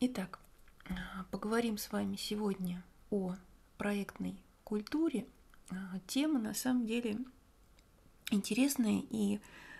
Итак, поговорим с вами сегодня о проектной культуре. Тема на самом деле интересная и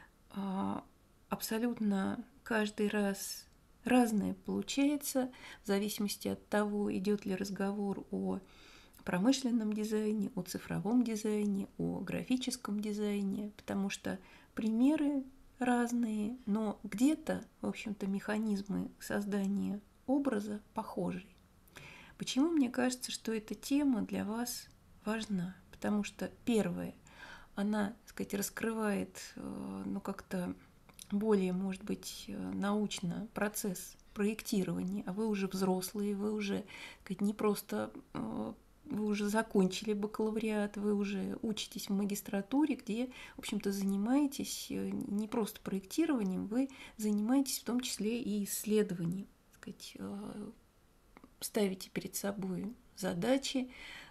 абсолютно каждый раз разная получается, в зависимости от того, идет ли разговор о промышленном дизайне, о цифровом дизайне, о графическом дизайне, потому что примеры разные, но где-то, в общем-то, механизмы создания образа похожи. Почему мне кажется, что эта тема для вас важна? Потому что, первое, она, так сказать, раскрывает, как-то более, может быть, научно процесс проектирования, а вы уже взрослые, вы уже, так сказать, не просто вы уже закончили бакалавриат, вы уже учитесь в магистратуре, где, в общем-то, занимаетесь не просто проектированием, вы занимаетесь в том числе и исследованием, так сказать, ставите перед собой задачи,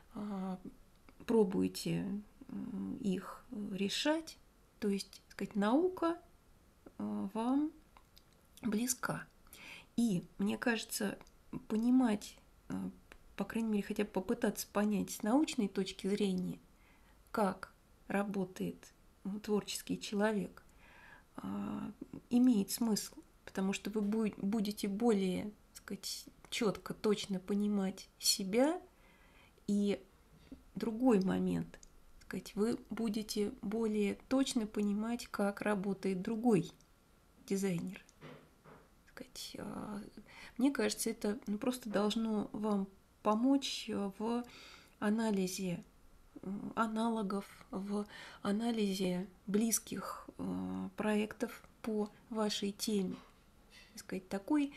пробуете их решать, то есть, так сказать, наука вам близка. И мне кажется, понимать, по крайней мере, хотя бы попытаться понять с научной точки зрения, как работает творческий человек, имеет смысл, потому что вы будете более, так сказать, четко, точно понимать себя. И другой момент, так сказать, вы будете более точно понимать, как работает другой дизайнер. Так сказать, мне кажется, это просто должно вам помочь в анализе аналогов, в анализе близких проектов по вашей теме. Так сказать, такой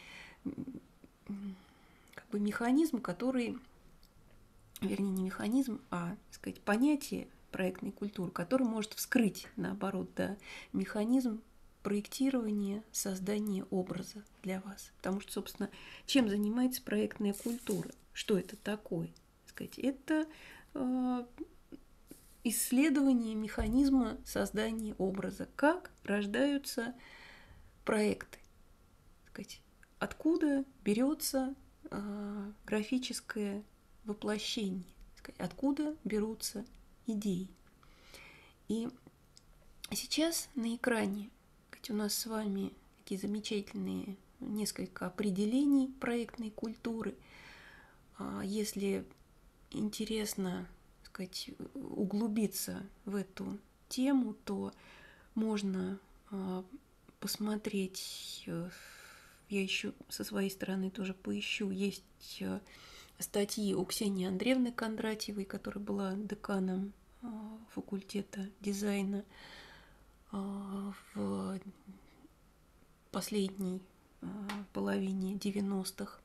как бы механизм, который, вернее, не механизм, а, так сказать, понятие проектной культуры, который может вскрыть, наоборот, да, механизм проектирования, создания образа для вас. Потому что, собственно, чем занимается проектная культура? Что это такое? Так сказать, это исследование механизма создания образа, как рождаются проекты, так сказать, откуда берется графическое воплощение, так сказать, откуда берутся идеи. И сейчас на экране у нас с вами такие замечательные несколько определений проектной культуры. Если интересно, так сказать, углубиться в эту тему, то можно посмотреть, я еще со своей стороны тоже поищу, есть статьи у Ксении Андреевны Кондратьевой, которая была деканом факультета дизайна в последней половине 90-х.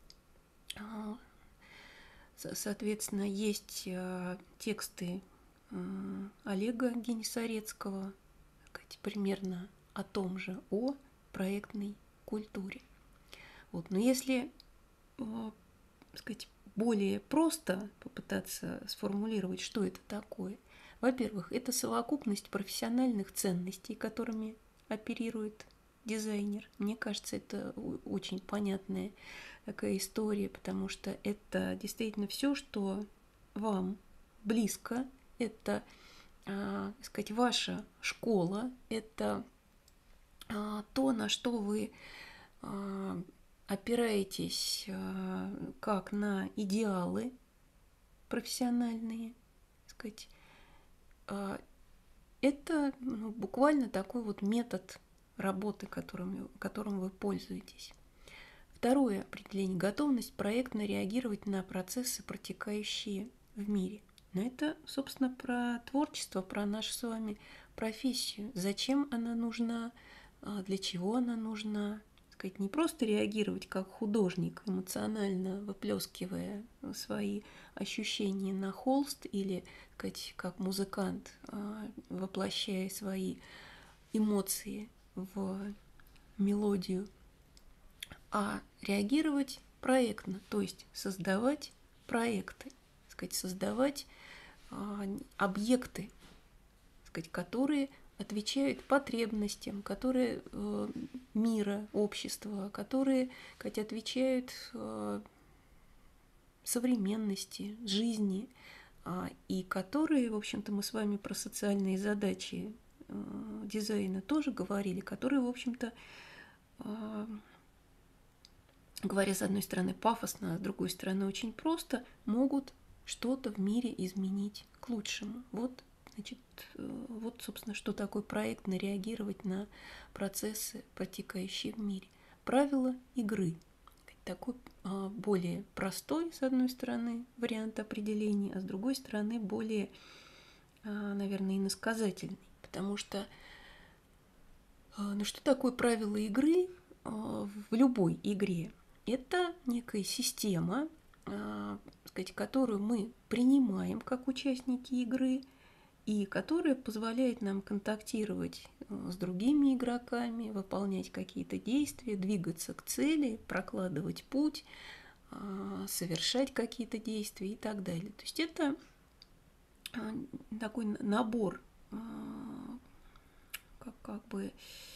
Соответственно, есть тексты Олега Генисарецкого, примерно о том же, о проектной культуре. Вот. Но если, сказать, более просто попытаться сформулировать, что это такое, во-первых, это совокупность профессиональных ценностей, которыми оперирует дизайнер. Мне кажется, это очень понятная такая история, потому что это действительно все, что вам близко, это, сказать, ваша школа, это то, на что вы опираетесь как на идеалы профессиональные, сказать, это буквально такой вот метод работы, которым вы пользуетесь. Второе определение – готовность проектно реагировать на процессы, протекающие в мире. Но это, собственно, про творчество, про нашу с вами профессию. Зачем она нужна, для чего она нужна. Сказать, не просто реагировать как художник, эмоционально выплескивая свои ощущения на холст, или, сказать, как музыкант, воплощая свои эмоции в мелодию, а реагировать проектно, то есть создавать проекты, сказать, создавать объекты, сказать, которые отвечают потребностям, которые мира, общества, которые, хотя отвечают современности, жизни, и которые, в общем-то, мы с вами про социальные задачи дизайна тоже говорили, которые, в общем-то, говоря с одной стороны пафосно, а с другой стороны очень просто, могут что-то в мире изменить к лучшему. Вот, значит, вот, собственно, что такое проектно реагировать на процессы, протекающие в мире. Правила игры. Такой более простой, с одной стороны, вариант определения, а с другой стороны, более, наверное, иносказательный. Потому что, ну что такое правила игры в любой игре? Это некая система, сказать, которую мы принимаем как участники игры, и которая позволяет нам контактировать с другими игроками, выполнять какие-то действия, двигаться к цели, прокладывать путь, совершать какие-то действия и так далее. То есть это такой набор как бы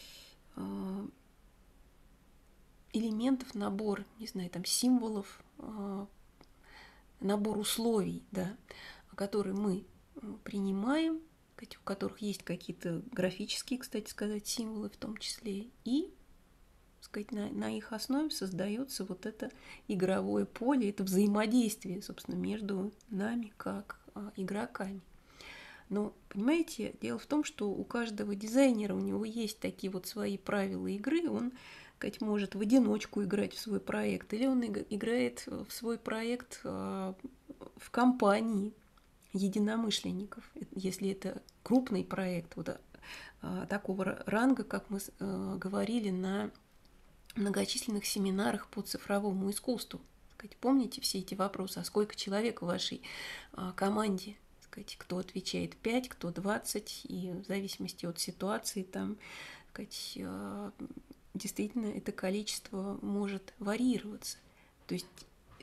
элементов, набор, не знаю, там символов, набор условий, да, которые мы принимаем, у которых есть какие-то графические, кстати сказать, символы в том числе, и, сказать, на их основе создается вот это игровое поле, это взаимодействие, собственно, между нами как игроками. Но, понимаете, дело в том, что у каждого дизайнера, у него есть такие вот свои правила игры, он, сказать, может в одиночку играть в свой проект, или он играет в свой проект в компании единомышленников, если это крупный проект вот такого ранга, как мы говорили на многочисленных семинарах по цифровому искусству. Помните все эти вопросы, а сколько человек в вашей команде? Кто отвечает 5, кто 20, и в зависимости от ситуации там, действительно это количество может варьироваться. То есть,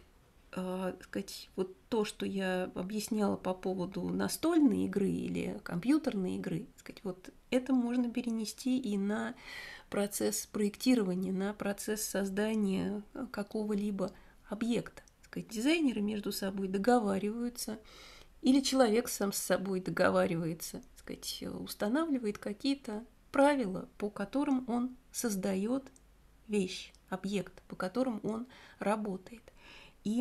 вот то, что я объясняла по поводу настольной игры или компьютерной игры, вот это можно перенести и на процесс проектирования, на процесс создания какого-либо объекта. Дизайнеры между собой договариваются, или человек сам с собой договаривается, устанавливает какие-то правила, по которым он создает вещь, объект, по которым он работает. И,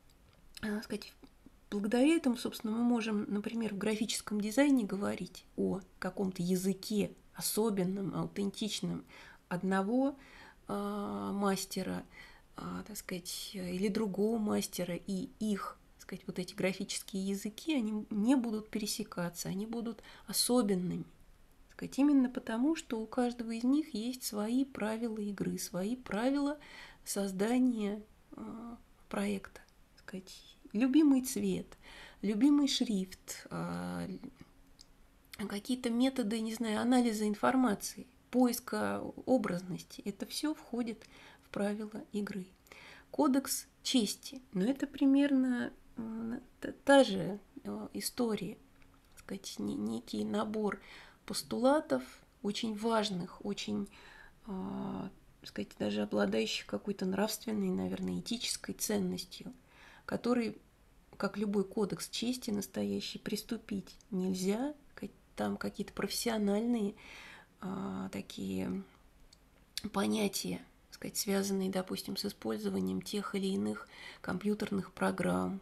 благодаря этому, собственно, мы можем, например, в графическом дизайне говорить о каком-то языке особенном, аутентичном одного мастера, или другого мастера, и их, вот эти графические языки, они не будут пересекаться, они будут особенными. Именно потому, что у каждого из них есть свои правила игры, свои правила создания проекта. Любимый цвет, любимый шрифт, какие-то методы, не знаю, анализа информации, поиска образности. Это все входит в правила игры. Кодекс чести. Но это примерно та же история. Некий набор постулатов, очень важных, очень, даже обладающих какой-то нравственной, наверное, этической ценностью, который, как любой кодекс чести настоящий, приступить нельзя. Там какие-то профессиональные такие понятия, связанные, допустим, с использованием тех или иных компьютерных программ.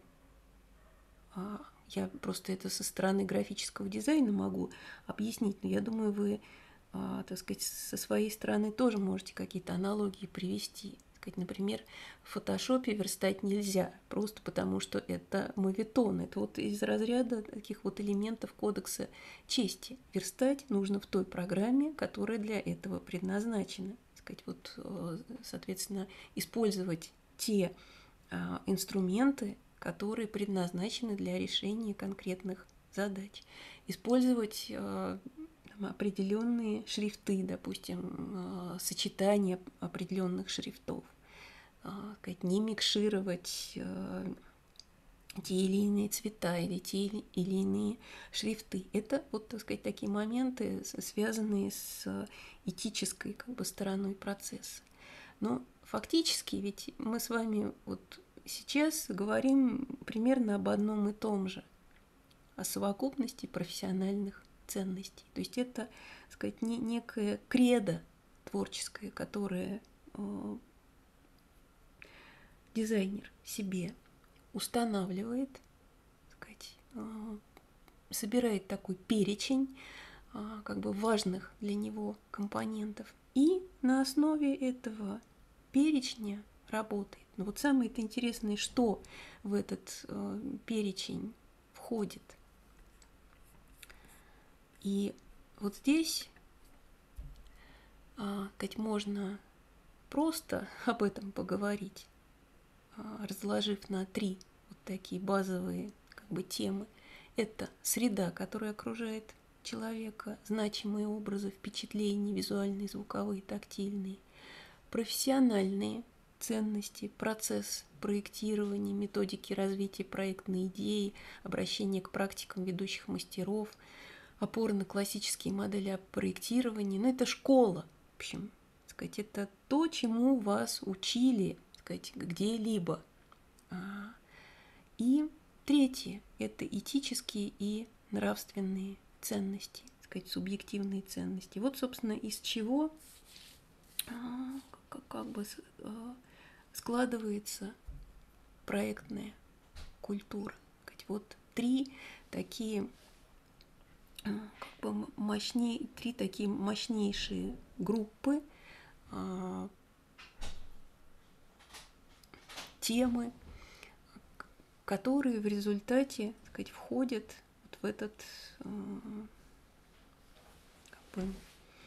Я просто это со стороны графического дизайна могу объяснить, но я думаю, вы, со своей стороны тоже можете какие-то аналогии привести. Например, в фотошопе верстать нельзя, просто потому что это моветон. Это вот из разряда таких вот элементов кодекса чести. Верстать нужно в той программе, которая для этого предназначена. Соответственно, использовать те инструменты, которые предназначены для решения конкретных задач. Использовать определенные шрифты, допустим, сочетание определенных шрифтов. Не микшировать те или иные цвета или те или иные шрифты. Это вот, так сказать, такие моменты, связанные с этической как бы стороной процесса. Но фактически ведь мы с вами вот сейчас говорим примерно об одном и том же, о совокупности профессиональных ценностей. То есть это, так сказать, некое кредо творческое, которое дизайнер себе устанавливает, так сказать, собирает такой перечень как бы важных для него компонентов, и на основе этого перечня работает. Но вот самое интересное, что в этот перечень входит. И вот здесь сказать, можно просто об этом поговорить, разложив на 3 вот такие базовые как бы темы. Это среда, которая окружает человека, значимые образы, впечатления, визуальные, звуковые, тактильные, профессиональные ценности, процесс проектирования, методики развития проектной идеи, обращение к практикам ведущих мастеров, опора на классические модели проектирования. Но это школа, в общем, сказать, это то, чему вас учили, сказать, где-либо. И третье – это этические и нравственные ценности, сказать, субъективные ценности. Вот, собственно, из чего как бы складывается проектная культура. Вот 3 такие как бы три такие мощнейшие группы, темы, которые в результате, так сказать, входят вот в этот как бы,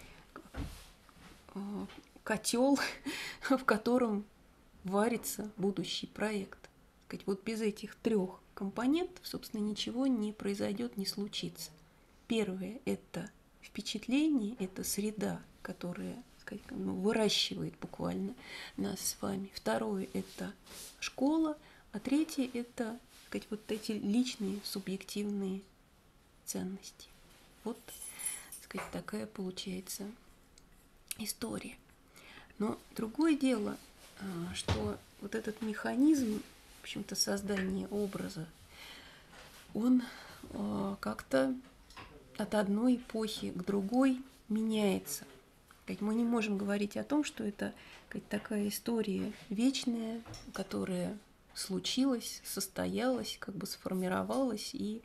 котел, в котором варится будущий проект. Так сказать, вот без этих 3 компонентов, собственно, ничего не произойдет, не случится. Первое – это впечатление, это среда, которая, сказать, выращивает буквально нас с вами. Второе – это школа, а третье – это, сказать, вот эти личные субъективные ценности. Вот, сказать, такая получается история. Но другое дело, что вот этот механизм, в общем-то, создания образа, он как-то от одной эпохи к другой меняется. Мы не можем говорить о том, что это такая история вечная, которая случилась, состоялась, как бы сформировалась и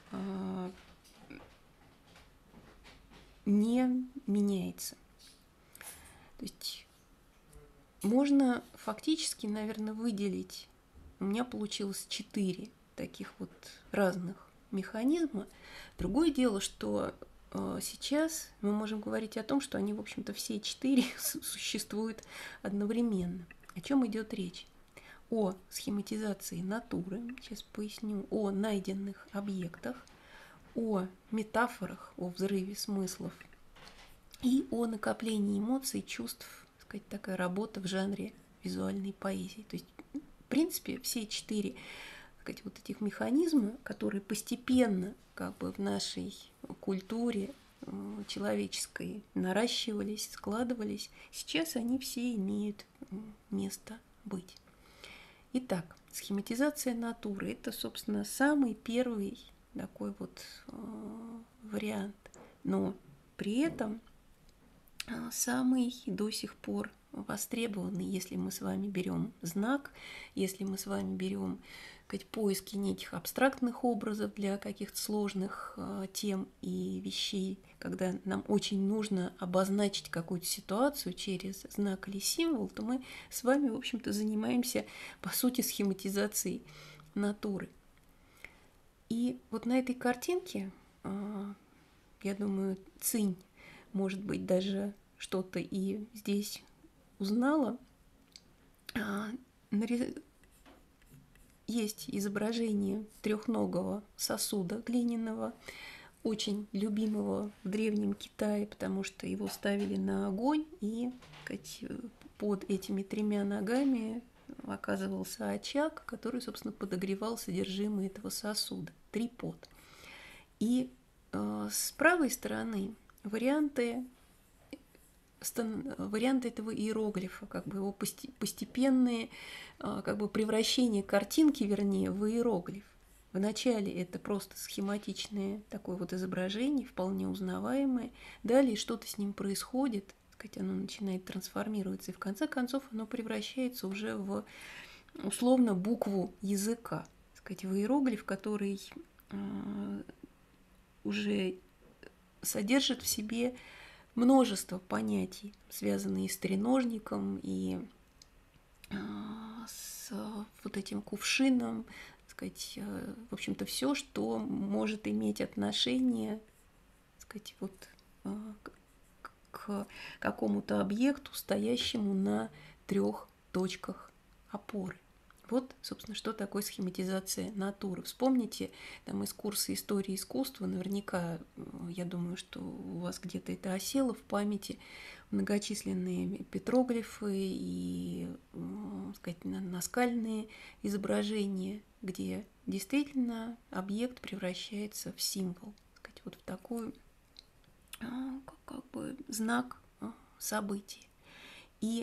не меняется. То есть можно фактически, наверное, выделить, у меня получилось 4 таких вот разных механизма. Другое дело, что сейчас мы можем говорить о том, что они, в общем-то, все 4 существуют одновременно. О чем идет речь? О схематизации натуры, сейчас поясню, о найденных объектах, о метафорах, о взрыве смыслов и о накоплении эмоций, чувств, так сказать, такая работа в жанре визуальной поэзии. То есть, в принципе, все 4 сказать, вот этих механизмов, которые постепенно как бы в нашей культуре человеческой наращивались, складывались, сейчас они все имеют место быть. Итак, схематизация натуры – это, собственно, самый первый такой вот вариант, но при этом самый до сих пор востребованный, если мы с вами берем знак, если мы с вами берем поиски неких абстрактных образов для каких-то сложных тем и вещей, когда нам очень нужно обозначить какую-то ситуацию через знак или символ, то мы с вами, в общем-то, занимаемся, по сути, схематизацией натуры. И вот на этой картинке, я думаю, Цинь, может быть, даже что-то и здесь узнала. Есть изображение трехногого сосуда глиняного, очень любимого в Древнем Китае, потому что его ставили на огонь, и под этими 3 ногами оказывался очаг, который, собственно, подогревал содержимое этого сосуда, трипод. И с правой стороны варианты этого иероглифа, как бы его постепенное как бы превращение картинки, вернее, в иероглиф. Вначале это просто схематичное такое вот изображение, вполне узнаваемое. Далее что-то с ним происходит, так сказать, оно начинает трансформироваться, и в конце концов оно превращается уже в условно букву языка, так сказать, в иероглиф, который уже содержит в себе множество понятий, связанные с треножником и с вот этим кувшином, так сказать, в общем-то, все, что может иметь отношение, так сказать, вот к какому-то объекту, стоящему на 3 точках опоры. Вот, собственно, что такое схематизация натуры. Вспомните там из курса истории искусства, наверняка, я думаю, что у вас где-то это осело в памяти, многочисленные петроглифы и, сказать, наскальные изображения, где действительно объект превращается в символ, сказать, вот в такой как бы знак события. И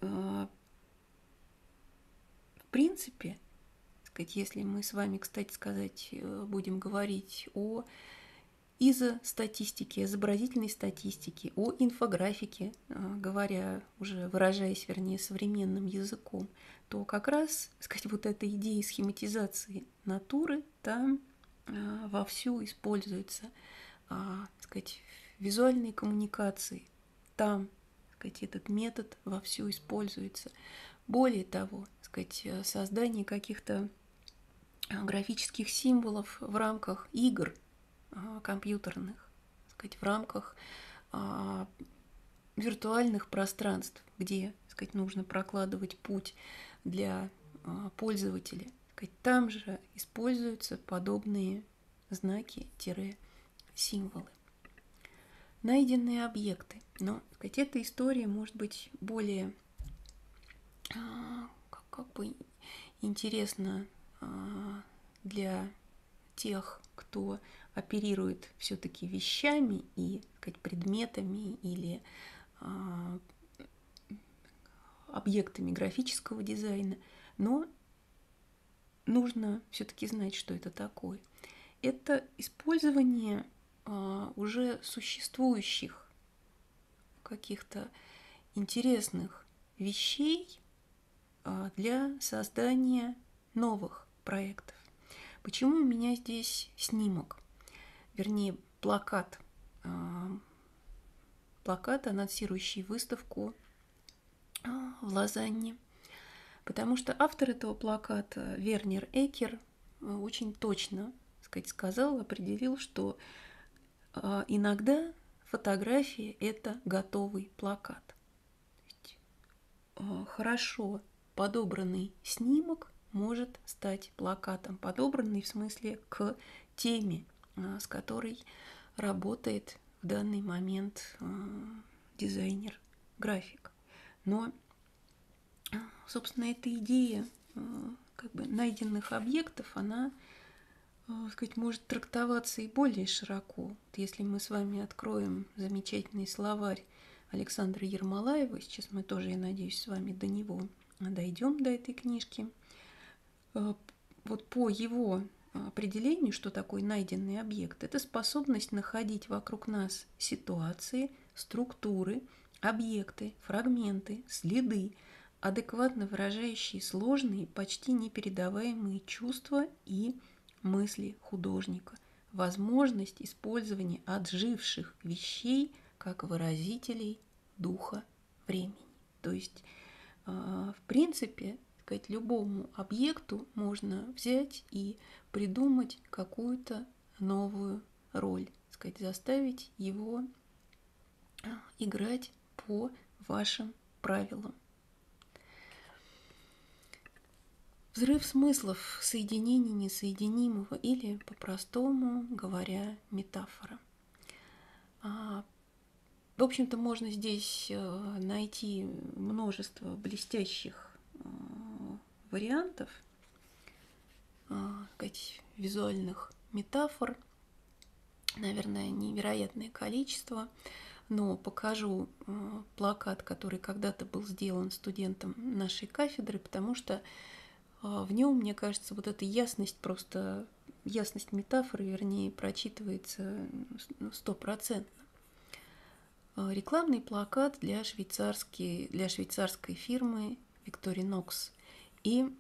в принципе, сказать, если мы с вами, кстати сказать, будем говорить о изостатистике, изобразительной статистике, о инфографике, говоря, уже выражаясь, вернее, современным языком, то как раз, сказать, вот эта идея схематизации натуры там вовсю используется, сказать, визуальной коммуникации, там, сказать, этот метод вовсю используется. Более того, сказать, создание каких-то графических символов в рамках игр компьютерных, сказать, в рамках виртуальных пространств, где, сказать, нужно прокладывать путь для пользователя. Сказать, там же используются подобные знаки-символы. Найденные объекты. Но, сказать, эта история может быть более как бы интересна для тех, кто оперирует все-таки вещами и, сказать, предметами или объектами графического дизайна, но нужно все-таки знать, что это такое. Это использование уже существующих каких-то интересных вещей для создания новых проектов. Почему у меня здесь снимок? Вернее, плакат, анонсирующий выставку в Лозанне. Потому что автор этого плаката, Вернер Экер, очень точно, так сказать, сказал, определил, что иногда фотография – это готовый плакат. Хорошо подобранный снимок может стать плакатом. Подобранный в смысле к теме, с которой работает в данный момент дизайнер-график. Но, собственно, эта идея как бы найденных объектов, она, сказать, может трактоваться и более широко. Вот если мы с вами откроем замечательный словарь Александра Ермолаева, сейчас мы тоже, я надеюсь, с вами до него дойдем, до этой книжки, вот по его определению, что такое найденный объект, это способность находить вокруг нас ситуации, структуры, объекты, фрагменты, следы, адекватно выражающие сложные, почти непередаваемые чувства и мысли художника, возможность использования отживших вещей как выразителей духа времени. То есть, в принципе, сказать, любому объекту можно взять и придумать какую-то новую роль, сказать, заставить его играть по вашим правилам. Взрыв смыслов, соединение несоединимого или, по-простому говоря, метафора. В общем-то, можно здесь найти множество блестящих вариантов, сказать, визуальных метафор, наверное, невероятное количество, но покажу плакат, который когда-то был сделан студентом нашей кафедры, потому что в нем, мне кажется, вот эта ясность, просто ясность метафоры, вернее, прочитывается 100%. Рекламный плакат для швейцарской фирмы Victorinox. И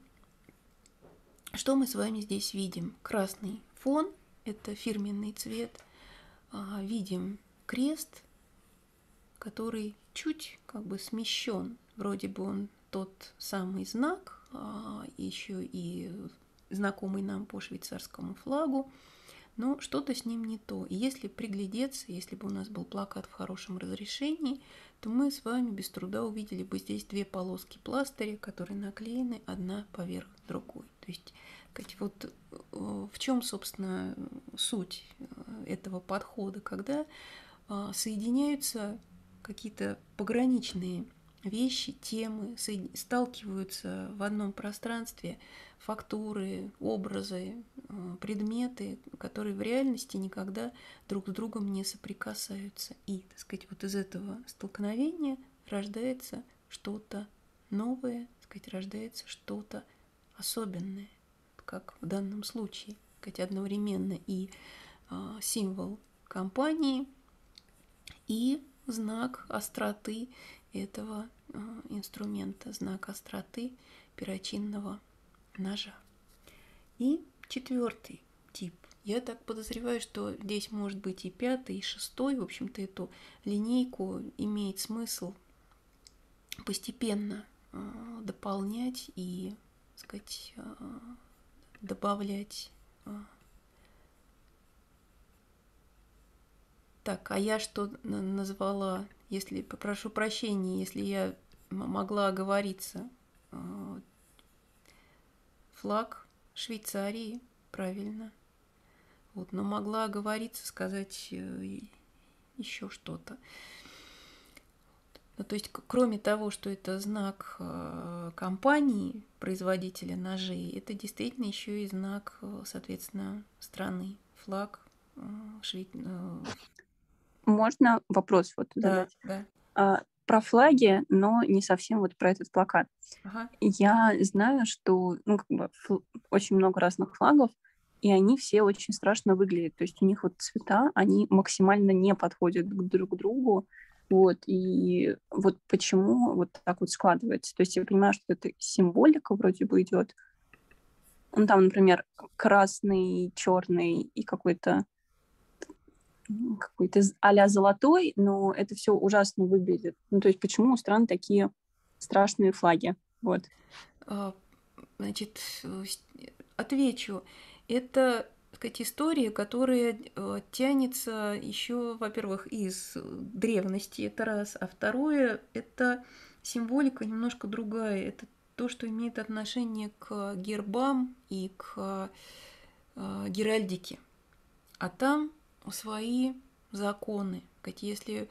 что мы с вами здесь видим? Красный фон – это фирменный цвет. Видим крест, который чуть как бы смещен. Вроде бы он тот самый знак, еще и знакомый нам по швейцарскому флагу, но что-то с ним не то. И если приглядеться, если бы у нас был плакат в хорошем разрешении, то мы с вами без труда увидели бы здесь две полоски пластыря, которые наклеены одна поверх другой. То есть вот в чем, собственно, суть этого подхода, когда соединяются какие-то пограничные вещи, темы, сталкиваются в одном пространстве фактуры, образы, предметы, которые в реальности никогда друг с другом не соприкасаются. И, так сказать, вот из этого столкновения рождается что-то новое, так сказать, рождается что-то особенное, как в данном случае, так сказать, одновременно и символ компании, и знак остроты этого инструмента, знак остроты перочинного ножа. И четвертый тип. Я так подозреваю, что здесь может быть и пятый, и шестой. В общем-то, эту линейку имеет смысл постепенно дополнять и, так сказать, добавлять. Так, а я что назвала, если, попрошу прощения, если я могла оговориться. Флаг Швейцарии, правильно. Вот, но могла оговориться, сказать еще что-то. Ну, то есть, кроме того, что это знак компании, производителя ножей, это действительно еще и знак, соответственно, страны, флаг Можно вопрос вот задать? Да. Про флаги, но не совсем вот про этот плакат. Ага. Я знаю, что очень много разных флагов, и они все очень страшно выглядят. То есть у них вот цвета, они максимально не подходят друг к другу. Вот, и вот почему вот так вот складывается. То есть я понимаю, что это символика вроде бы идет. Ну, там, например, красный, черный и какой-то а-ля золотой, но это все ужасно выглядит. Ну, то есть почему у стран такие страшные флаги? Вот. Значит, отвечу. Это, так сказать, история, которая тянется еще, во-первых, из древности, это раз, а второе, это символика немножко другая. Это то, что имеет отношение к гербам и к геральдике. А там свои законы. Если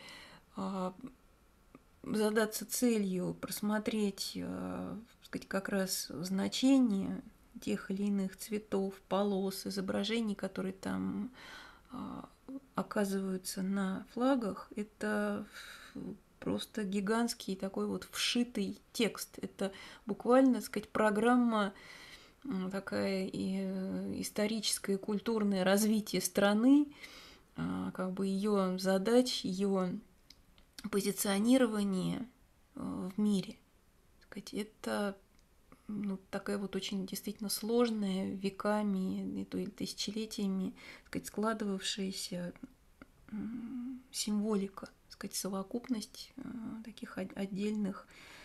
задаться целью просмотреть, сказать, как раз значение тех или иных цветов, полос, изображений, которые там оказываются на флагах, это просто гигантский такой вот вшитый текст. Это буквально, так сказать, программа, такая историческое и культурное развитие страны, как бы ее задач, ее позиционирование в мире. Это такая вот очень действительно сложная, веками, тысячелетиями складывавшаяся символика, совокупность таких отдельных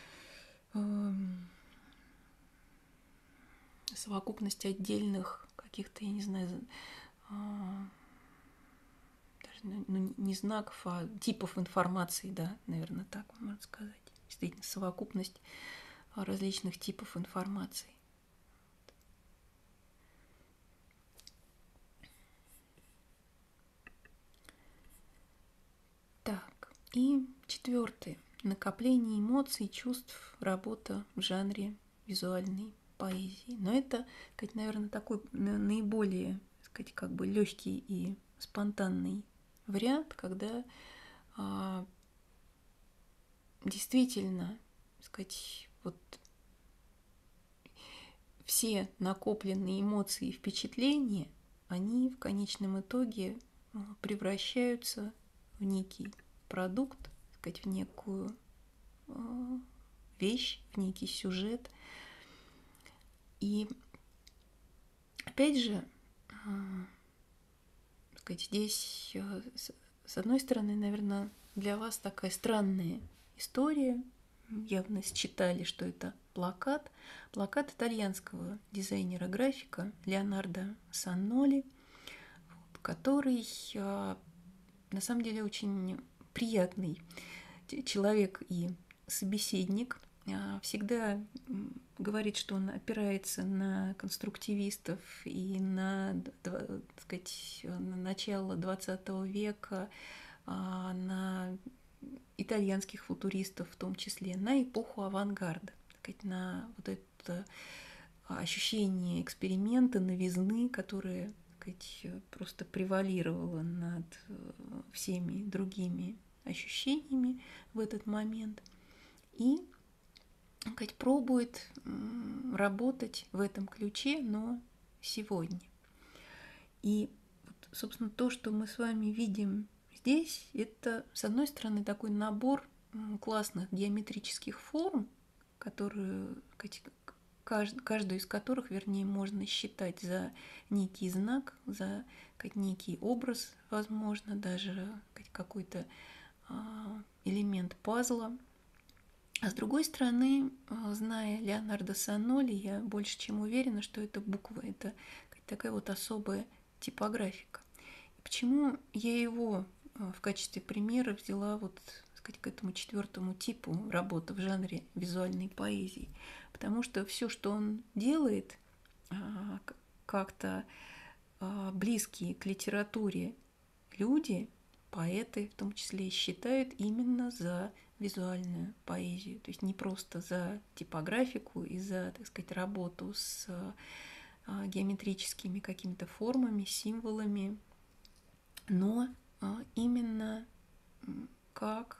каких-то, я не знаю, не знаков, а типов информации, да, наверное, так можно сказать. Действительно, совокупность различных типов информации. Так, и четвертое. Накопление эмоций, чувств, работа в жанре визуальный поэзии. Но это, наверное, такой наиболее, как бы легкий и спонтанный вариант, когда действительно, вот все накопленные эмоции и впечатления, они в конечном итоге превращаются в некий продукт, в некую вещь, в некий сюжет. И опять же, здесь, с одной стороны, наверное, для вас такая странная история. Явно считали, что это плакат. Плакат итальянского дизайнера-графика Леонардо Санноли, который на самом деле очень приятный человек и собеседник. Всегда говорит, что он опирается на конструктивистов и на, на начало XX века, на итальянских футуристов в том числе, на эпоху авангарда, на вот это ощущение эксперимента, новизны, которое просто превалировало над всеми другими ощущениями в этот момент. И пробует работать в этом ключе, но сегодня. И, собственно, то, что мы с вами видим здесь, это, с одной стороны, такой набор классных геометрических форм, которые, каждую из которых, вернее, можно считать за некий знак, за некий образ, возможно, даже какой-то элемент пазла. А с другой стороны, зная Леонардо Санноли, я больше чем уверена, что это буквы, это такая вот особая типографика. И почему я его в качестве примера взяла к этому 4-му типу работы в жанре визуальной поэзии? Потому что все, что он делает, как-то близкие к литературе люди, поэты в том числе, считают именно за визуальную поэзию, то есть не просто за типографику и за, работу с геометрическими какими-то формами, символами, но именно как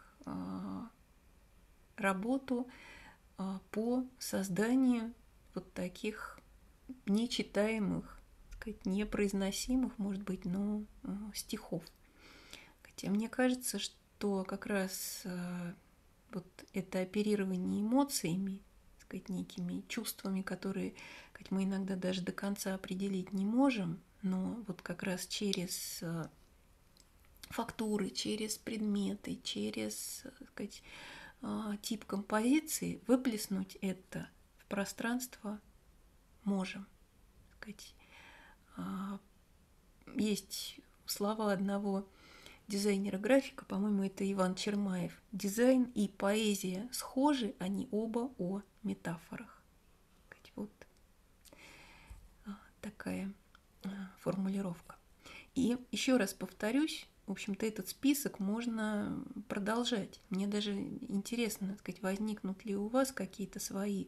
работу по созданию вот таких нечитаемых, непроизносимых, может быть, но стихов. Хотя мне кажется, что как раз вот это оперирование эмоциями, некими чувствами, которые мы иногда даже до конца определить не можем, но вот как раз через фактуры, через предметы, через тип композиции выплеснуть это в пространство можем. Есть слова одного дизайнера-графика, по-моему, это Иван Чермаев. Дизайн и поэзия схожи, они оба о метафорах. Вот такая формулировка. И еще раз повторюсь, в общем-то, этот список можно продолжать. Мне даже интересно, возникнут ли у вас какие-то свои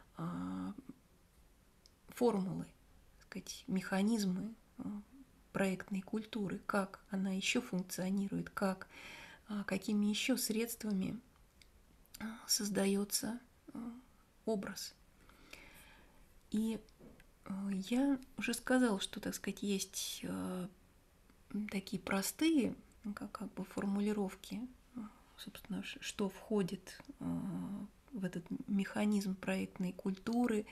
формулы, механизмы проектной культуры, как она еще функционирует, какими еще средствами создается образ. И я уже сказала, что, есть такие простые формулировки, собственно, что входит в этот механизм проектной культуры,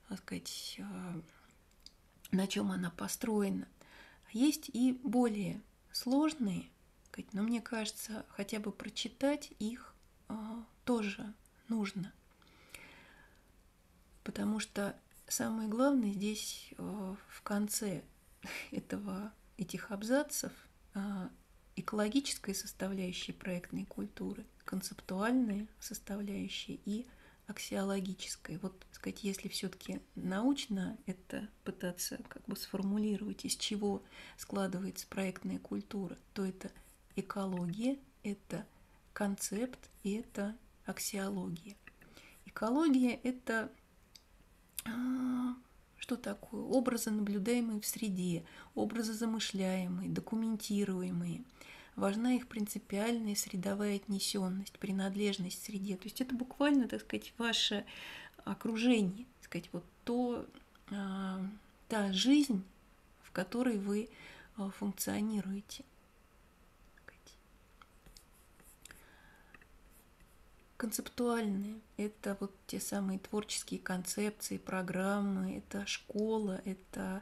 на чем она построена. Есть и более сложные, но мне кажется, хотя бы прочитать их тоже нужно. Потому что самое главное здесь в конце этих абзацев экологическая составляющая проектной культуры, концептуальная составляющая и аксиологическая. Вот, если все-таки научно это пытаться сформулировать, из чего складывается проектная культура, то это экология, это концепт и это аксиология. Экология – это Что такое? Образы, наблюдаемые в среде, образы замышляемые, документируемые. Важна их принципиальная средовая отнесенность, принадлежность к среде. То есть это буквально, так сказать, ваше окружение, так сказать, вот та жизнь, в которой вы функционируете. Концептуальные – это вот те самые творческие концепции, программы, это школа, это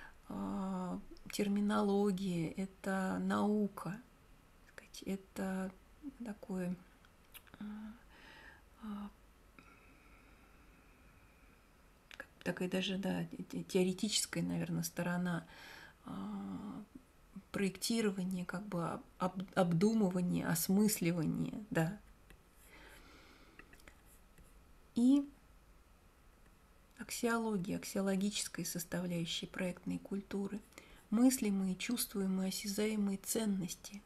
терминология, это наука, это такое такая даже, да, теоретическая, наверное, сторона проектирования, как бы обдумывания, осмысливания, да. И аксиология, аксиологическая составляющая проектной культуры, мыслимые, чувствуемые, осязаемые ценности.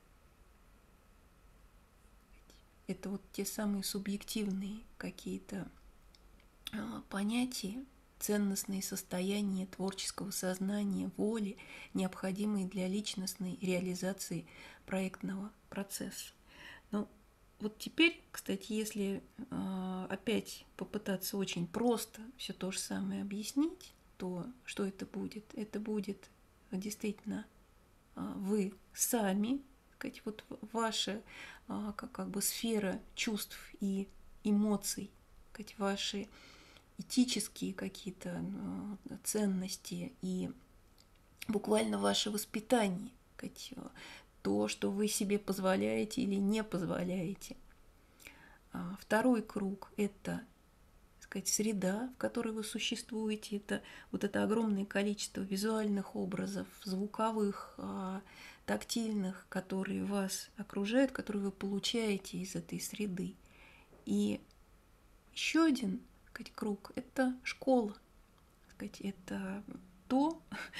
Это вот те самые субъективные какие-то понятия, ценностные состояния творческого сознания, воли, необходимые для личностной реализации проектного процесса. Ну, вот теперь, кстати, если опять попытаться очень просто все то же самое объяснить, то что это будет? Это будет действительно вы сами, сказать, вот ваша как бы сфера чувств и эмоций, сказать, ваши этические какие-то ценности и буквально ваше воспитание, сказать, то, что вы себе позволяете или не позволяете. Второй круг – это, сказать, среда, в которой вы существуете. Это вот это огромное количество визуальных образов, звуковых, тактильных, которые вас окружают, которые вы получаете из этой среды. И еще один, сказать, круг – это школа. Сказать, это то,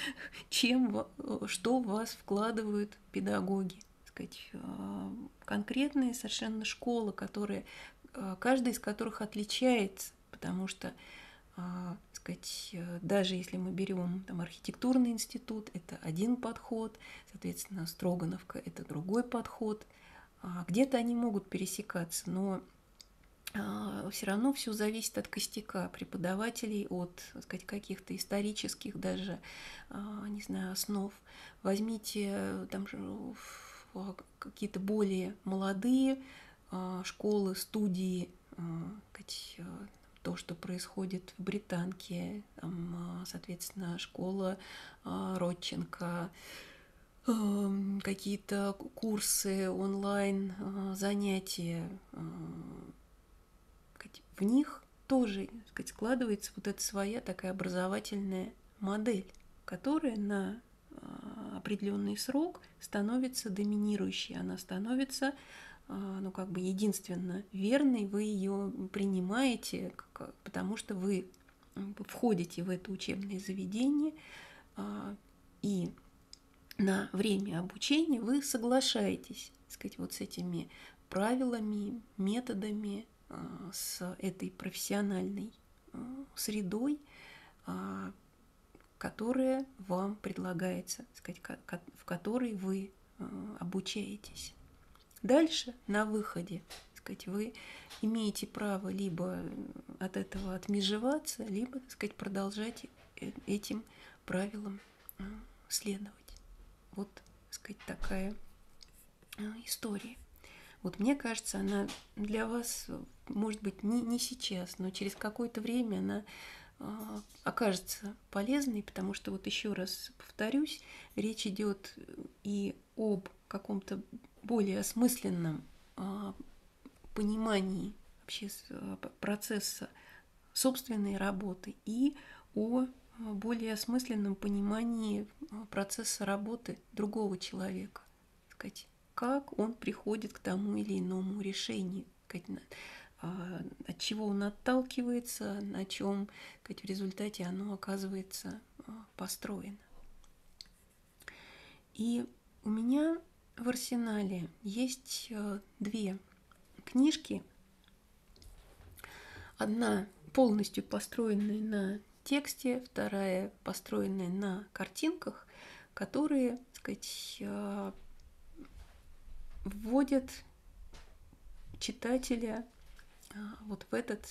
что в вас вкладывают педагоги. Сказать, конкретная совершенно школа, каждая из которых отличается, потому что, сказать, даже если мы берем там, архитектурный институт, это один подход, соответственно, Строгановка – это другой подход. Где-то они могут пересекаться, но все равно все зависит от костяка преподавателей, от, так сказать, каких-то исторических даже, не знаю, основ. Возьмите там какие-то более молодые школы, студии, то, что происходит в Британке, там, соответственно, школа Родченко, какие-то курсы, онлайн занятия. В них тоже, так сказать, складывается вот эта своя такая образовательная модель, которая на определенный срок становится доминирующей, она становится, ну, как бы единственно верной, вы ее принимаете, потому что вы входите в это учебное заведение, и на время обучения вы соглашаетесь, так сказать, вот с этими правилами, методами, с этой профессиональной средой, которая вам предлагается, сказать, в которой вы обучаетесь. Дальше на выходе, сказать, вы имеете право либо от этого отмежеваться, либо, сказать, продолжать этим правилам следовать. Вот, сказать, такая история. Вот мне кажется, она для вас, может быть, не сейчас, но через какое-то время она окажется полезной, потому что, вот еще раз повторюсь, речь идет и об каком-то более осмысленном понимании вообще процесса собственной работы и о более осмысленном понимании процесса работы другого человека, сказать, как он приходит к тому или иному решению, от чего он отталкивается, на чем в результате оно оказывается построено. И у меня в арсенале есть две книжки. Одна полностью построенная на тексте, вторая построенная на картинках, которые, так сказать, вводят читателя вот в это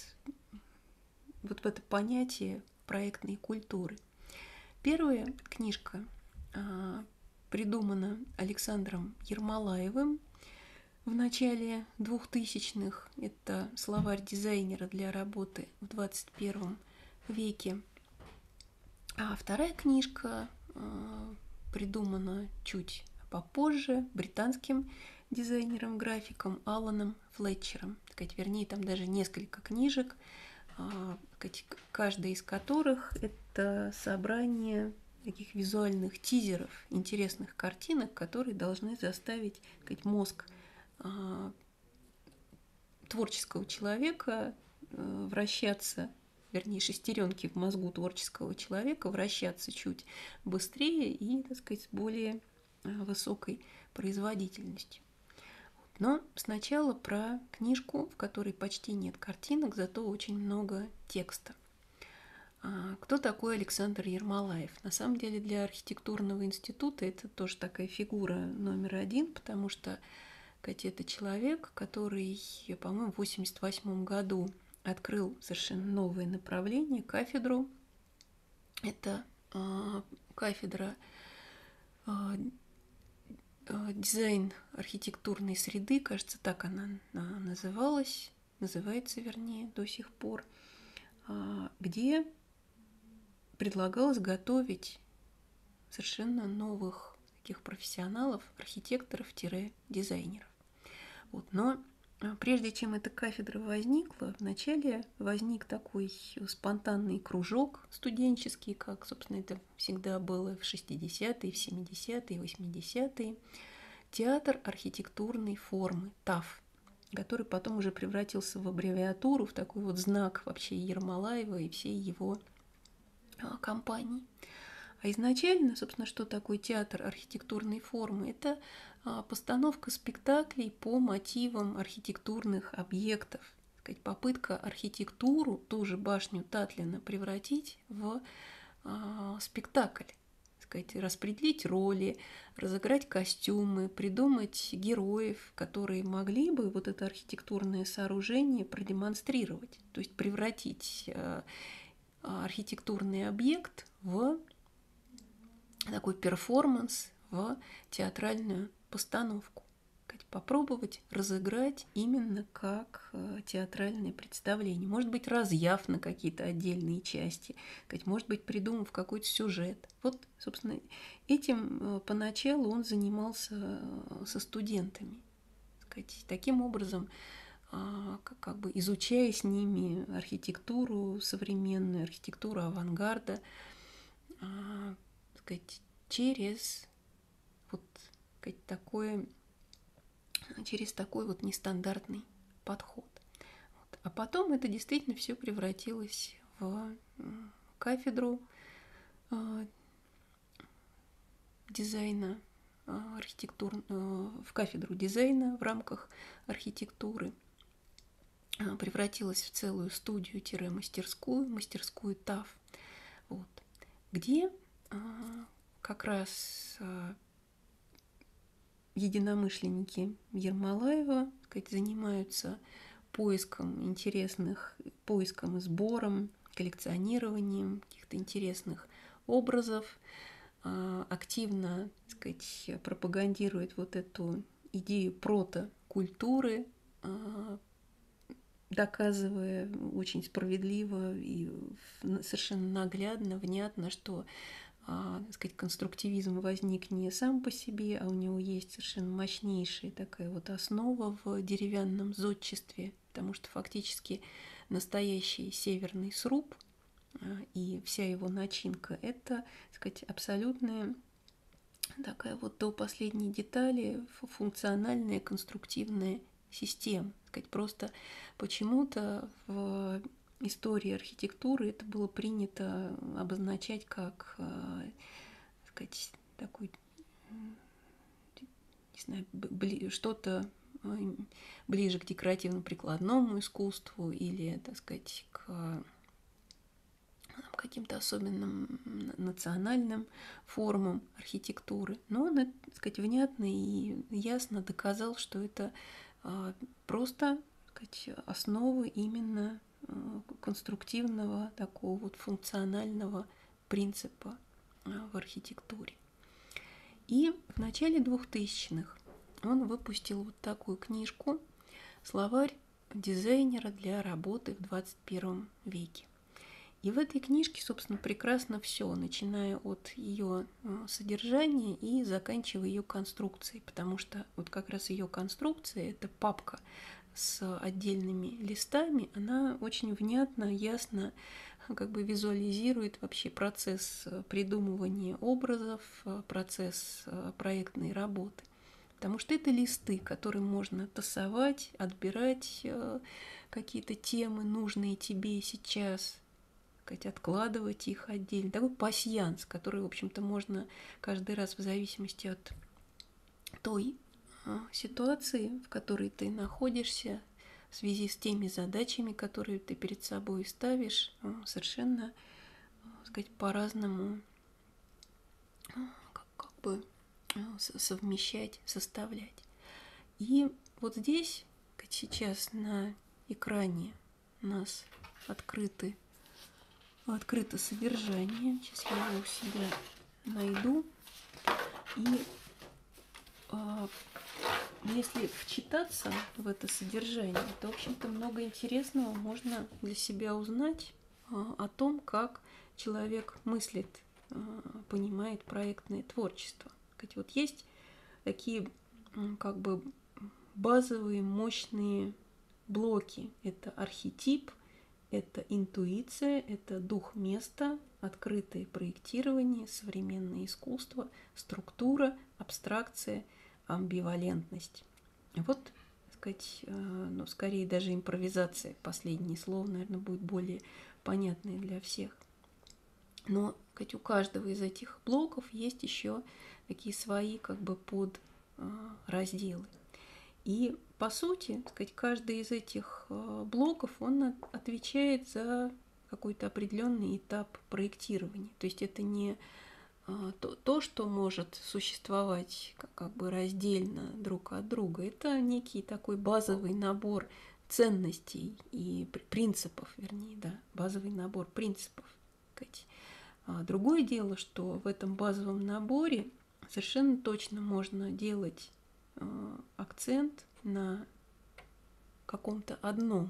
понятие проектной культуры. Первая книжка придумана Александром Ермолаевым в начале 2000-х. Это словарь дизайнера для работы в 21 веке. А вторая книжка придумана чуть попозже британским дизайнером-графиком Аланом Флетчером. Вернее, там даже несколько книжек, каждая из которых это собрание таких визуальных тизеров, интересных картинок, которые должны заставить мозг творческого человека вращаться, вернее, шестеренки в мозгу творческого человека вращаться чуть быстрее и, так сказать, с более высокой производительностью. Но сначала про книжку, в которой почти нет картинок, зато очень много текста. Кто такой Александр Ермолаев? На самом деле для архитектурного института это тоже такая фигура номер один, потому что это человек, который, по-моему, в 1988 году открыл совершенно новое направление, кафедру. Это кафедра дизайн архитектурной среды, кажется, так она называется, вернее, до сих пор, где предлагалось готовить совершенно новых таких профессионалов, архитекторов-дизайнеров. Но прежде чем эта кафедра возникла, вначале возник такой спонтанный кружок студенческий, как, собственно, это всегда было в 60-е, в 70-е, 80-е, театр архитектурной формы, ТАФ, который потом уже превратился в аббревиатуру, в такой знак вообще Ермолаева и всей его компании. А изначально, собственно, что такое театр архитектурной формы? Это постановка спектаклей по мотивам архитектурных объектов. Попытка архитектуру, ту же башню Татлина, превратить в спектакль. Распределить роли, разыграть костюмы, придумать героев, которые могли бы это архитектурное сооружение продемонстрировать. То есть превратить архитектурный объект в такой перформанс, в театральную постановку. Попробовать разыграть именно как театральное представление. Может быть, разъяв на какие-то отдельные части, может быть, придумав какой-то сюжет. Собственно, этим поначалу он занимался со студентами. Таким образом, изучая с ними архитектуру современную, архитектуру авангарда, через такой нестандартный подход. А потом это действительно все превратилось в кафедру дизайна, в кафедру дизайна в рамках архитектуры, превратилась в целую студию-мастерскую, мастерскую ТАФ, где как раз единомышленники Ермолаева занимаются поиском и сбором, коллекционированием каких-то интересных образов, активно, пропагандирует эту идею протокультуры, доказывая очень справедливо и совершенно наглядно, внятно, что конструктивизм возник не сам по себе, а у него есть совершенно мощнейшая такая основа в деревянном зодчестве, потому что фактически настоящий северный сруб и вся его начинка – это, абсолютная такая до последней детали функциональная конструктивная система. Просто почему-то в истории архитектуры это было принято обозначать как такой, не знаю, что-то ближе к декоративно-прикладному искусству или, к каким-то особенным национальным формам архитектуры. Но он, так сказать, внятно и ясно доказал, что это просто, так сказать, основы именно конструктивного такого вот функционального принципа в архитектуре. И в начале 2000-х он выпустил вот такую книжку «Словарь дизайнера для работы в 21 веке». И в этой книжке, собственно, прекрасно все, начиная от ее содержания и заканчивая ее конструкцией, потому что вот как раз ее конструкция, эта папка с отдельными листами, она очень внятно, ясно как бы визуализирует вообще процесс придумывания образов, процесс проектной работы. Потому что это листы, которые можно тасовать, отбирать какие-то темы, нужные тебе сейчас, сказать, откладывать их отдельно. Такой пасьянс, который, в общем-то, можно каждый раз в зависимости от той ситуации, в которой ты находишься, в связи с теми задачами, которые ты перед собой ставишь, совершенно, сказать, по-разному как бы совмещать, составлять. И вот здесь, как сейчас на экране у нас открыто содержание. Сейчас я его у себя найду. И если вчитаться в это содержание, то, в общем-то, много интересного можно для себя узнать о том, как человек мыслит, понимает проектное творчество. Вот есть такие как бы базовые мощные блоки. Это архетип, это интуиция, это дух места, открытое проектирование, современное искусство, структура, абстракция, амбивалентность. Вот, так сказать, ну, скорее даже импровизация, последнее слово, наверное, будет более понятное для всех. Но, так сказать, у каждого из этих блоков есть еще такие свои как бы подразделы. И, по сути, так сказать, каждый из этих блоков, он отвечает за какой-то определенный этап проектирования. То есть это не то, что может существовать как бы раздельно друг от друга. Это некий такой базовый набор ценностей и принципов, вернее, да, базовый набор принципов. Другое дело, что в этом базовом наборе совершенно точно можно делать акцент на каком-то одном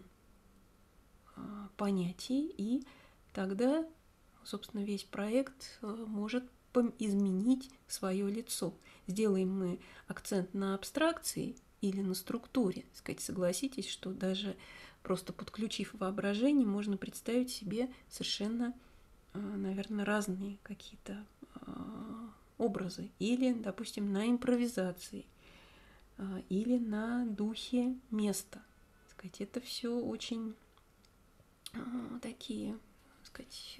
понятии, и тогда, собственно, весь проект может изменить свое лицо. Сделаем мы акцент на абстракции или на структуре, сказать, согласитесь, что даже просто подключив воображение, можно представить себе совершенно, наверное, разные какие-то образы. Или, допустим, на импровизации, или на духе места. Сказать, это все очень такие, сказать,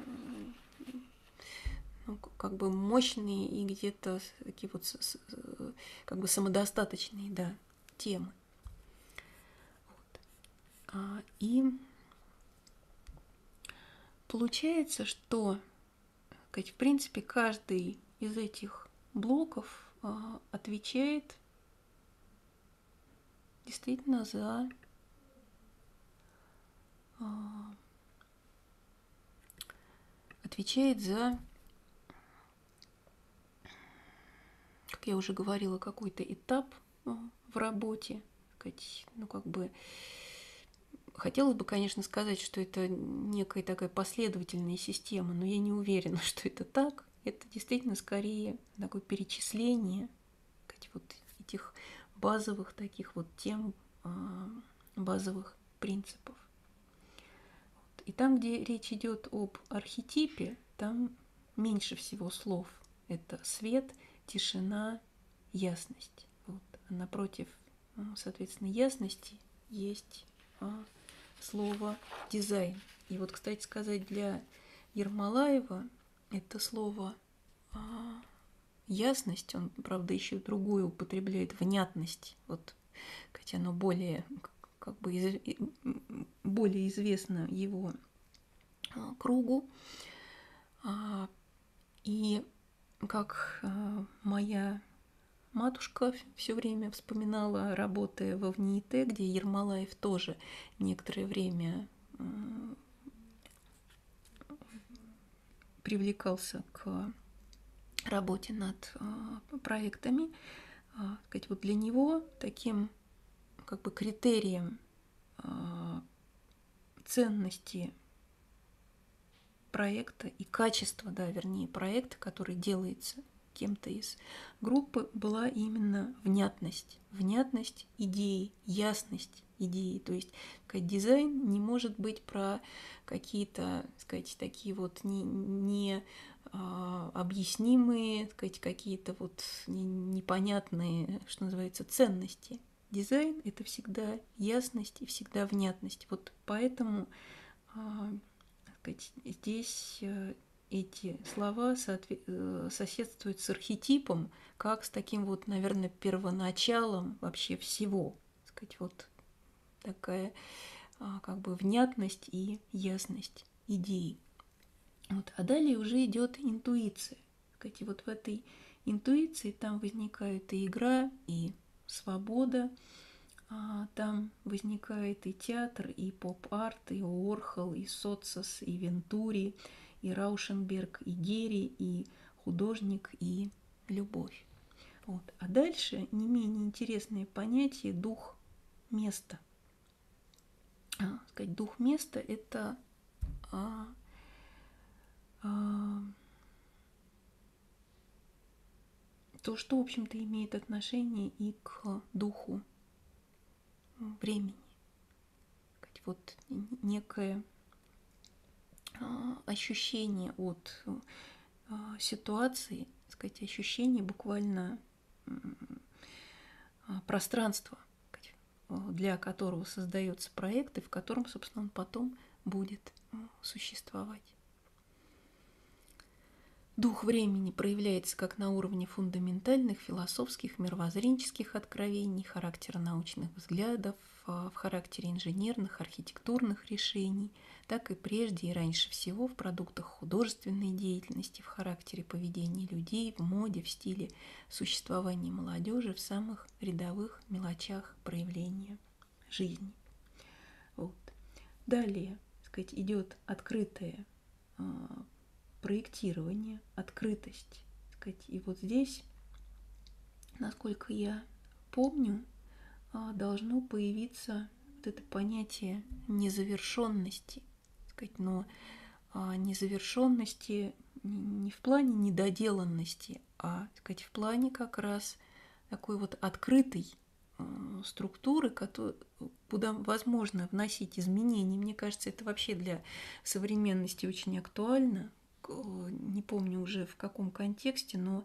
ну, как бы мощные и где-то такие вот как бы самодостаточные, да, темы. Вот. И получается, что, сказать, в принципе, каждый из этих блоков отвечает действительно за как я уже говорила, какой-то этап в работе. Ну, как бы хотелось бы, конечно, сказать, что это некая такая последовательная система, но я не уверена, что это так. Это действительно скорее такое перечисление вот этих базовых таких вот тем, базовых принципов. И там, где речь идет об архетипе, там меньше всего слов. Это свет, тишина, ясность. Вот. А напротив, соответственно, ясности есть слово дизайн. И вот, кстати сказать, для Ермолаева это слово ясность, он, правда, еще другую употребляет, внятность. Вот, хотя оно более, как бы, более известно его кругу. И как моя матушка все время вспоминала, работая во ВНИИТ, где Ермолаев тоже некоторое время привлекался к работе над проектами. Вот для него таким как бы критерием ценности проекта и качества, вернее, проекта, который делается кем-то из группы, была именно внятность идеи, ясность идеи. То есть дизайн не может быть про какие-то, такие вот не объяснимые, какие-то вот непонятные, что называется, ценности. Дизайн – это всегда ясность и всегда внятность. Вот поэтому здесь эти слова соседствуют с архетипом, как с таким вот, наверное, первоначалом вообще всего. Вот такая как бы внятность и ясность идеи. Вот. А далее уже идет интуиция. Вот в этой интуиции там возникает и игра, и свобода, там возникает и театр, и поп-арт, и Уорхол, и Соцос, и Вентури, и Раушенберг, и Герри, и художник, и любовь. Вот. А дальше не менее интересное понятие дух места. Дух места – это то, что, в общем-то, имеет отношение и к духу времени. Вот некое ощущение от ситуации, ощущение буквально пространства, для которого создается проект, и в котором, собственно, он потом будет существовать. Дух времени проявляется как на уровне фундаментальных философских, мировоззренческих откровений, характера научных взглядов, в характере инженерных, архитектурных решений, так и прежде и раньше всего в продуктах художественной деятельности, в характере поведения людей, в моде, в стиле существования молодежи, в самых рядовых мелочах проявления жизни. Вот. Далее, идет открытое проектирование, открытость. И вот здесь, насколько я помню, должно появиться вот это понятие незавершенности. Но незавершенности не в плане недоделанности, а в плане как раз такой вот открытой структуры, куда возможно вносить изменения. Мне кажется, это вообще для современности очень актуально. Не помню уже в каком контексте, но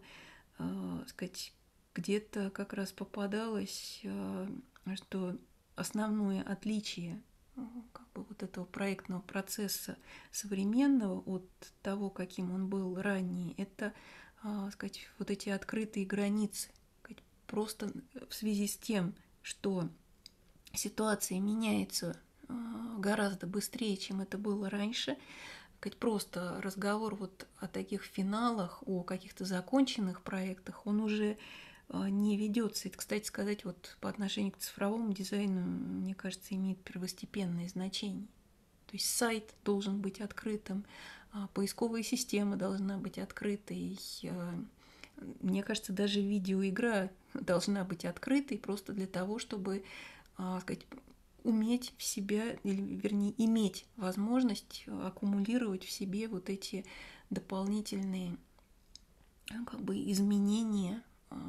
где-то как раз попадалось, что основное отличие вот этого проектного процесса современного от того, каким он был ранее, это вот эти открытые границы. Просто в связи с тем, что ситуация меняется гораздо быстрее, чем это было раньше, просто разговор вот о таких финалах, о каких-то законченных проектах, он уже не ведется. Это, кстати сказать, вот по отношению к цифровому дизайну, мне кажется, имеет первостепенное значение. То есть сайт должен быть открытым, поисковая система должна быть открытой. Мне кажется, даже видеоигра должна быть открытой просто для того, чтобы уметь в себя, или, вернее, иметь возможность аккумулировать в себе вот эти дополнительные изменения,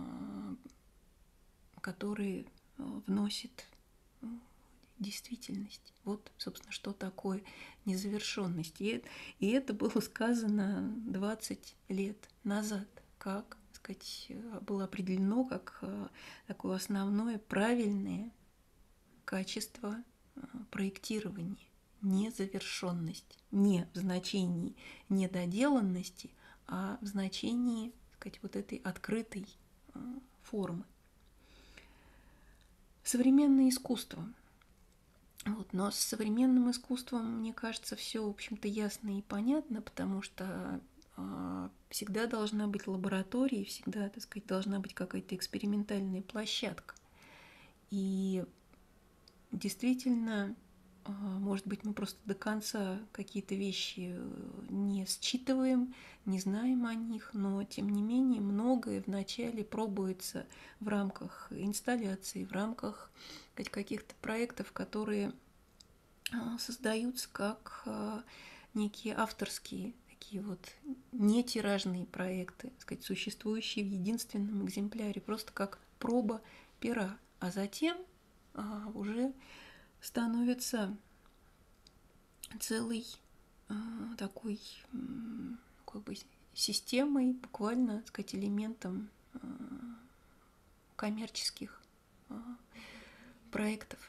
которые вносит действительность. Вот, собственно, что такое незавершенность. И это было сказано 20 лет назад, как было определено как такое основное правильное качество проектирования. Незавершенность. Не в значении недоделанности, а в значении вот этой открытой формы. Современное искусство. Вот. Но с современным искусством, мне кажется, все, в общем-то, ясно и понятно, потому что всегда должна быть лаборатория, всегда, так сказать, должна быть какая-то экспериментальная площадка. И действительно, может быть, мы просто до конца какие-то вещи не считываем, не знаем о них, но, тем не менее, многое вначале пробуется в рамках инсталляций, в рамках каких-то проектов, которые создаются как некие авторские такие вот нетиражные проекты, так сказать, существующие в единственном экземпляре, просто как проба пера, а затем уже становится целой такой как бы системой, буквально, так сказать, элементом коммерческих проектов.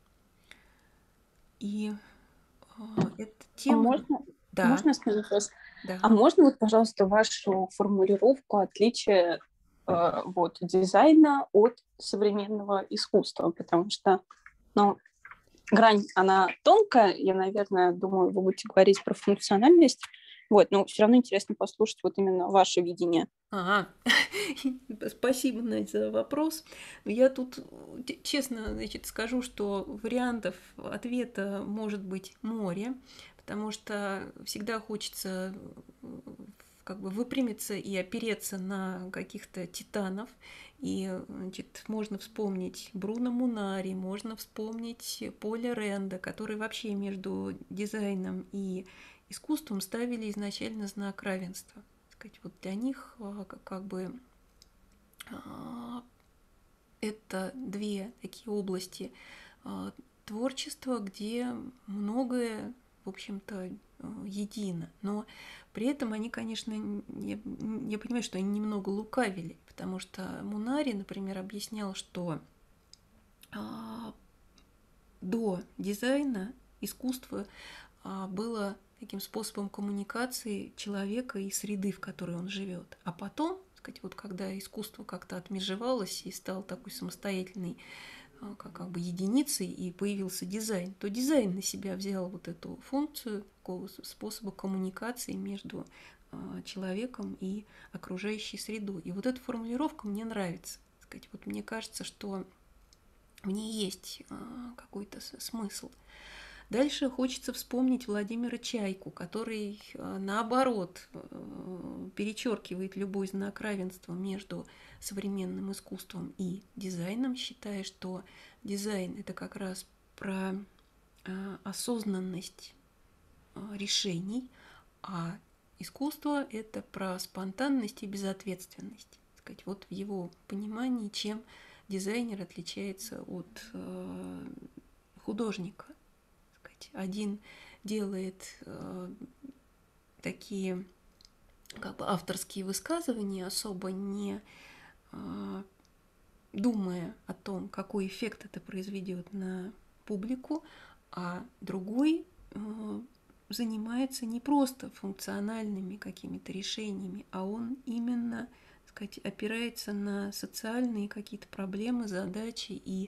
И эта тема... Да, Можно сказать вопрос? да. А можно вот, пожалуйста, вашу формулировку отличия вот, дизайна от современного искусства? Потому что, ну, грань, она тонкая, я, наверное, думаю, вы будете говорить про функциональность, вот, но все равно интересно послушать вот именно ваше видение. Ага, спасибо, Надя, за вопрос. Я тут честно, значит, скажу, что вариантов ответа может быть море, потому что всегда хочется как бы выпрямиться и опереться на каких-то титанов. И, значит, можно вспомнить Бруно Мунари, можно вспомнить Поля Ренда, которые вообще между дизайном и искусством ставили изначально знак равенства. Вот для них как бы это две такие области творчества, где многое, в общем-то, едино. Но при этом они, конечно, я понимаю, что они немного лукавили, потому что Мунари, например, объяснял, что до дизайна искусство было таким способом коммуникации человека и среды, в которой он живет. А потом, сказать, вот когда искусство как-то отмежевалось и стало такой самостоятельной как бы единицей, и появился дизайн, то дизайн на себя взял вот эту функцию такого способа коммуникации между человеком и окружающей средой. И вот эта формулировка мне нравится. Сказать, вот мне кажется, что в ней есть какой-то смысл. Дальше хочется вспомнить Владимира Чайку, который, наоборот, перечеркивает любой знак равенства между современным искусством и дизайном, считая, что дизайн – это как раз про осознанность решений, а искусство – это про спонтанность и безответственность. Вот в его понимании, чем дизайнер отличается от художника. Один делает такие как бы авторские высказывания, особо не думая о том, какой эффект это произведет на публику, а другой занимается не просто функциональными какими-то решениями, а он именно, так сказать, опирается на социальные какие-то проблемы, задачи и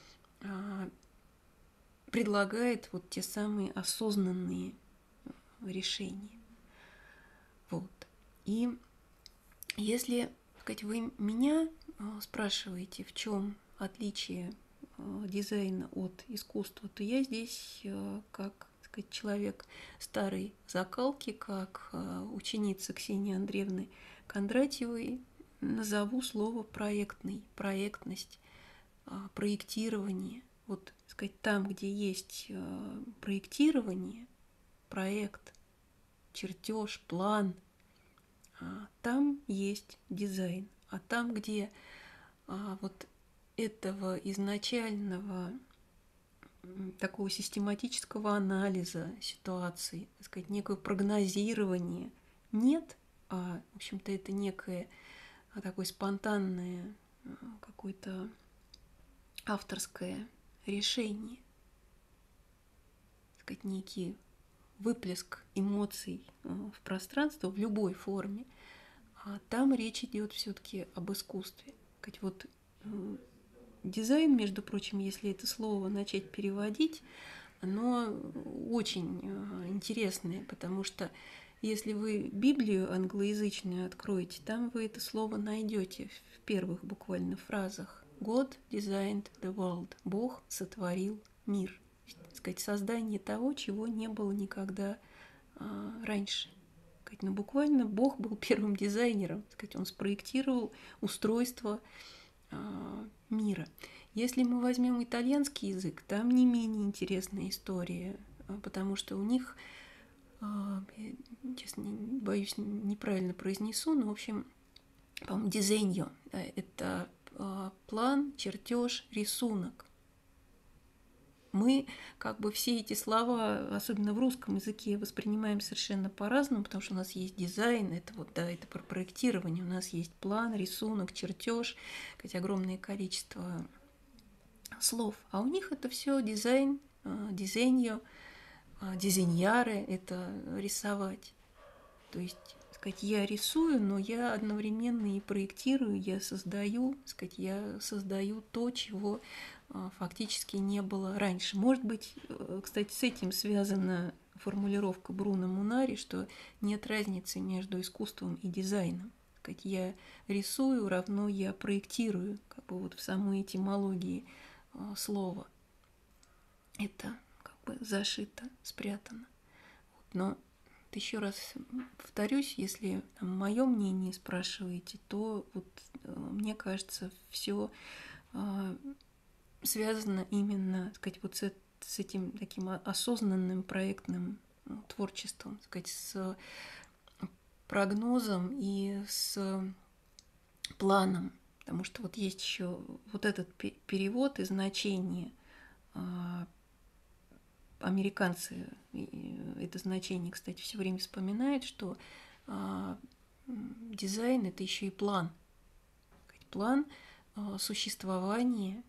предлагает вот те самые осознанные решения. Вот. И если, так сказать, вы меня спрашиваете, в чем отличие дизайна от искусства, то я здесь как, так сказать, человек старой закалки, как ученица Ксении Андреевны Кондратьевой назову слово проектный, проектность, проектирование. Вот, сказать, там, где есть проектирование, проект, чертеж, план, там есть дизайн. А там, где вот этого изначального такого систематического анализа ситуации, так сказать, некое прогнозирование нет, а, в общем-то, это некое такое спонтанное какое-то авторское решение, так сказать, некий выплеск эмоций в пространство в любой форме, а там речь идет все-таки об искусстве. Вот дизайн, между прочим, если это слово начать переводить, оно очень интересное, потому что если вы Библию англоязычную откроете, там вы это слово найдете в первых буквально фразах. God designed the world. Бог сотворил мир. Так сказать, создание того, чего не было никогда раньше. Но буквально Бог был первым дизайнером. Так сказать, он спроектировал устройство мира. Если мы возьмем итальянский язык, там не менее интересная история, потому что у них, честно, боюсь, неправильно произнесу, но, в общем, по-моему, дизайньо – это план, чертеж, рисунок. Мы как бы все эти слова, особенно в русском языке, воспринимаем совершенно по-разному, потому что у нас есть дизайн, это вот, да, это про проектирование, у нас есть план, рисунок, чертеж, огромное количество слов. А у них это все дизайн, дизайньо, дизайньяре – это рисовать. То есть, я рисую, но я одновременно и проектирую, я создаю то, чего фактически не было раньше. Может быть, кстати, с этим связана формулировка Бруно Мунари, что нет разницы между искусством и дизайном. Я рисую равно я проектирую, вот в самой этимологии слова. Это зашито, спрятано. Но еще раз повторюсь, если мое мнение спрашиваете, то вот мне кажется, все связано именно, вот с этим таким осознанным проектным творчеством, с прогнозом и с планом, потому что вот есть еще вот этот перевод и значение. Американцы это значение, кстати, все время вспоминают, что дизайн – это еще и план. План существования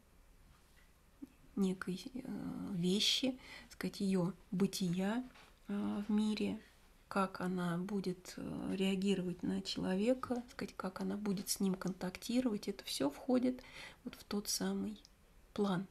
некой вещи, ее бытия в мире, как она будет реагировать на человека, как она будет с ним контактировать. Это все входит вот в тот самый план.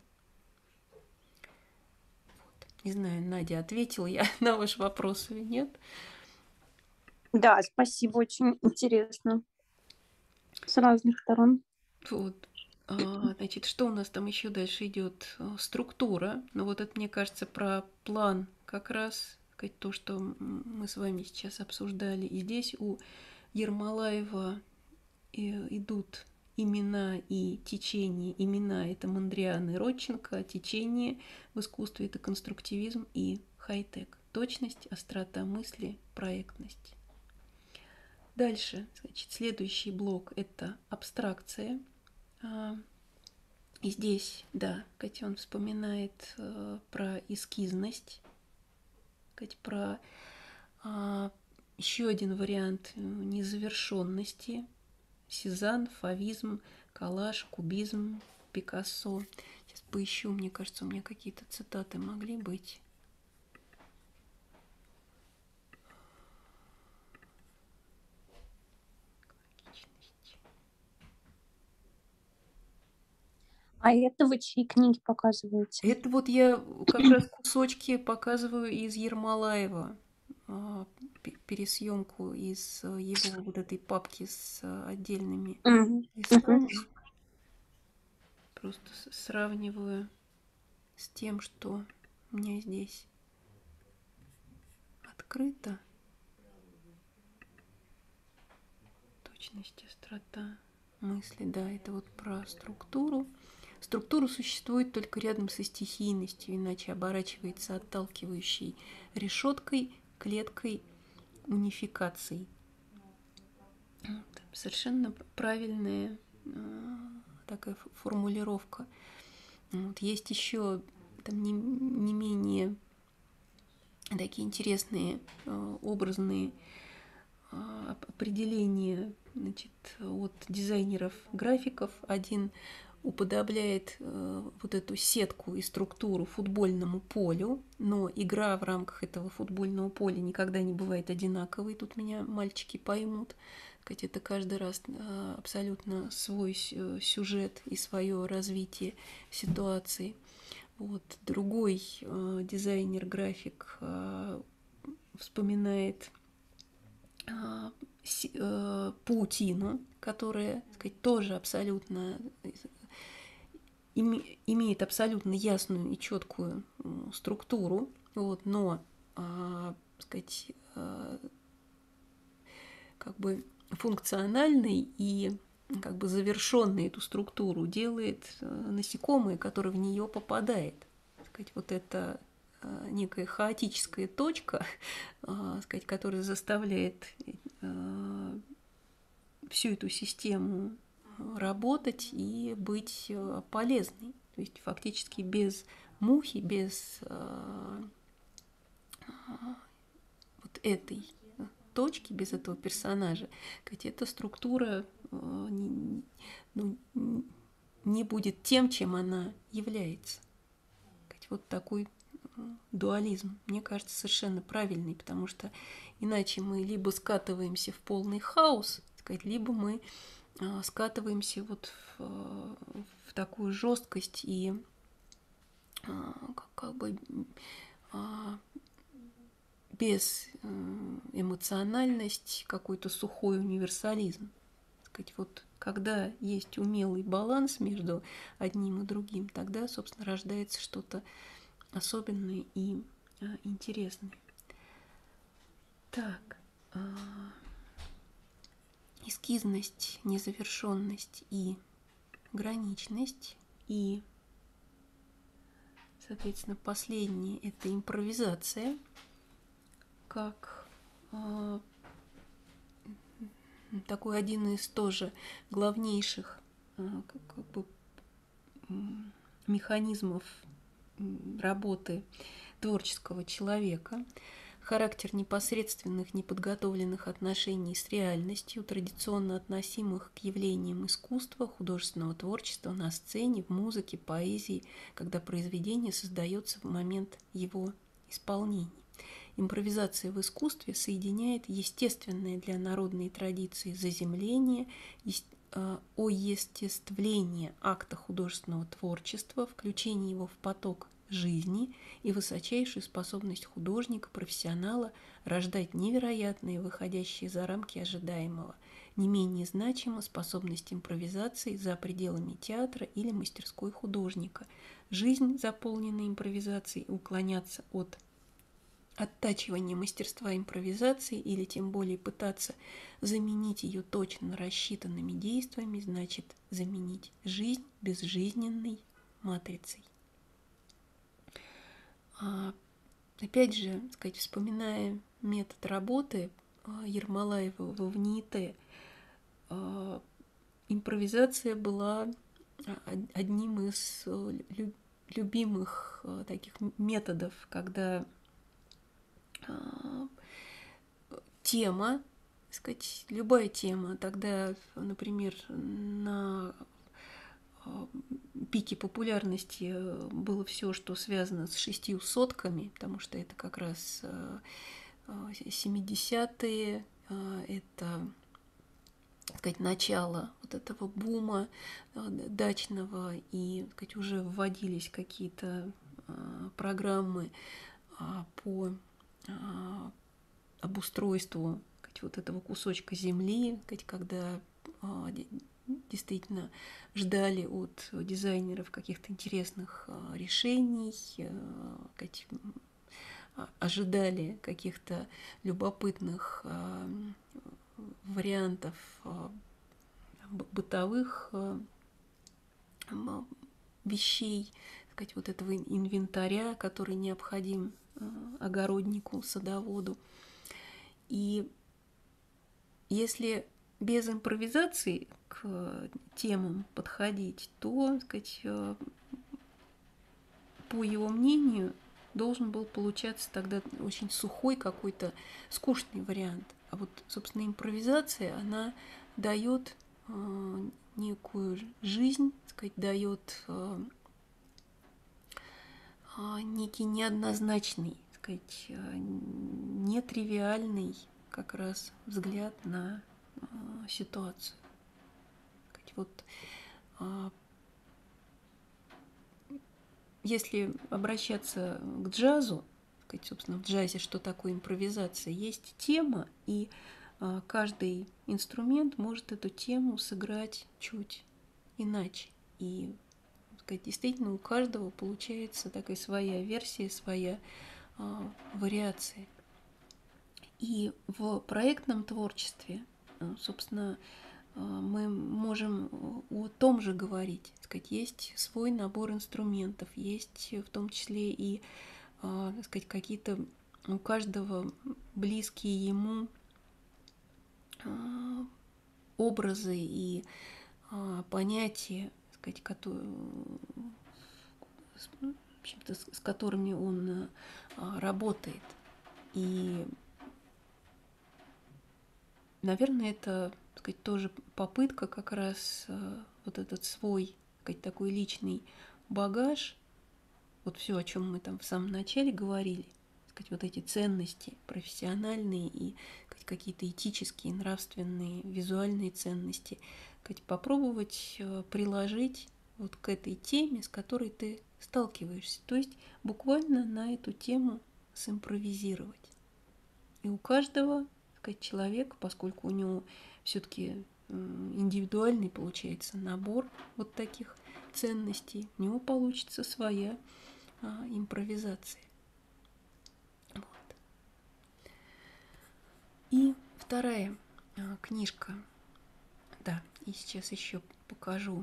Не знаю, Надя, ответила я на ваш вопрос или нет? Да, спасибо, очень интересно. С разных сторон. Вот. Значит, что у нас там еще дальше идет? Структура. Ну вот это, мне кажется, про план как раз, то, что мы с вами сейчас обсуждали. И здесь у Ермолаева идут имена и течение. Имена – это Мондриан и Родченко, а течение в искусстве – это конструктивизм и хай-тек. Точность, острота мысли, проектность. Дальше, следующий блок – это абстракция. И здесь, да, он вспоминает про эскизность, про еще один вариант незавершенности. Сезанн, фавизм, коллаж, кубизм, Пикассо. Сейчас поищу, мне кажется, у меня какие-то цитаты могли быть. А это вы чьи книги показываете? Это вот я как раз кусочки показываю из Ермолаева, пересъемку из его вот этой папки с отдельными листами. Просто сравниваю с тем, что у меня здесь открыто. Точность, острота мысли, да, это вот про структуру. Структура существует только рядом со стихийностью, иначе оборачивается отталкивающей решеткой, клеткой, унификацией. Совершенно правильная такая формулировка. Вот. Есть еще там не менее такие интересные образные определения, от дизайнеров-графиков. Один уподобляет вот эту сетку и структуру футбольному полю, но игра в рамках этого футбольного поля никогда не бывает одинаковой. Тут меня мальчики поймут. Это каждый раз абсолютно свой сюжет и свое развитие ситуации. Вот. Другой дизайнер-график вспоминает паутину, которая, так сказать, тоже абсолютно имеет абсолютно ясную и четкую структуру, вот, но, сказать, как бы функциональной и как бы завершенной эту структуру делает насекомое, которое в нее попадает. Так сказать, вот это некая хаотическая точка, сказать, которая заставляет всю эту систему работать и быть полезной. То есть фактически без мухи, без вот этой точки, без этого персонажа, эта структура не будет тем, чем она является. Вот такой дуализм, мне кажется, совершенно правильный, потому что иначе мы либо скатываемся в полный хаос, либо мы скатываемся вот в такую жесткость и как бы без эмоциональность, какой-то сухой универсализм. Вот когда есть умелый баланс между одним и другим, тогда, собственно, рождается что-то особенное и интересное. Так, эскизность, незавершенность и граничность, и, соответственно, последнее – это импровизация, как такой один из тоже главнейших как бы механизмов работы творческого человека. Характер непосредственных, неподготовленных отношений с реальностью, традиционно относимых к явлениям искусства, художественного творчества на сцене, в музыке, поэзии, когда произведение создается в момент его исполнения. Импровизация в искусстве соединяет естественное для народной традиции заземление, оестествление акта художественного творчества, включение его в поток жизни и высочайшую способность художника, профессионала рождать невероятные, выходящие за рамки ожидаемого. Не менее значима способность импровизации за пределами театра или мастерской художника. Жизнь, заполненная импровизацией, уклоняться от оттачивания мастерства импровизации или тем более пытаться заменить ее точно рассчитанными действиями, значит заменить жизнь безжизненной матрицей. Опять же, вспоминая метод работы Ермолаева во ВНИИТ, импровизация была одним из любимых таких методов, когда тема, любая тема, тогда, например, на пике популярности было все, что связано с 6 сотками, потому что это как раз 70-е, это, начало вот этого бума дачного, и, уже вводились какие-то программы по обустройству вот этого кусочка земли, когда действительно ждали от дизайнеров каких-то интересных решений, ожидали каких-то любопытных вариантов бытовых вещей, вот этого инвентаря, который необходим огороднику, садоводу. И если без импровизации к темам подходить, то, по его мнению, должен был получаться тогда очень сухой какой-то скучный вариант. А вот, собственно, импровизация, она дает некую жизнь, дает некий неоднозначный, нетривиальный как раз взгляд на ситуацию. Вот если обращаться к джазу, сказать, собственно, в джазе что такое импровизация, есть тема, и каждый инструмент может эту тему сыграть чуть иначе. И сказать, действительно у каждого получается такая своя версия, своя вариация. И в проектном творчестве, собственно, мы можем о том же говорить. Сказать, есть свой набор инструментов, есть в том числе и сказать, какие-то у каждого близкие ему образы и понятия, сказать, которые, с которыми он работает. И, наверное, это, сказать, тоже попытка как раз вот этот свой, сказать, такой личный багаж, вот все, о чем мы там в самом начале говорили, сказать, вот эти ценности профессиональные и какие-то этические, нравственные, визуальные ценности, сказать, попробовать приложить вот к этой теме, с которой ты сталкиваешься. То есть буквально на эту тему симпровизировать. И у каждого, сказать, человека, поскольку у него все-таки индивидуальный получается набор вот таких ценностей, у него получится своя импровизация. Вот. И вторая книжка, да, и сейчас еще покажу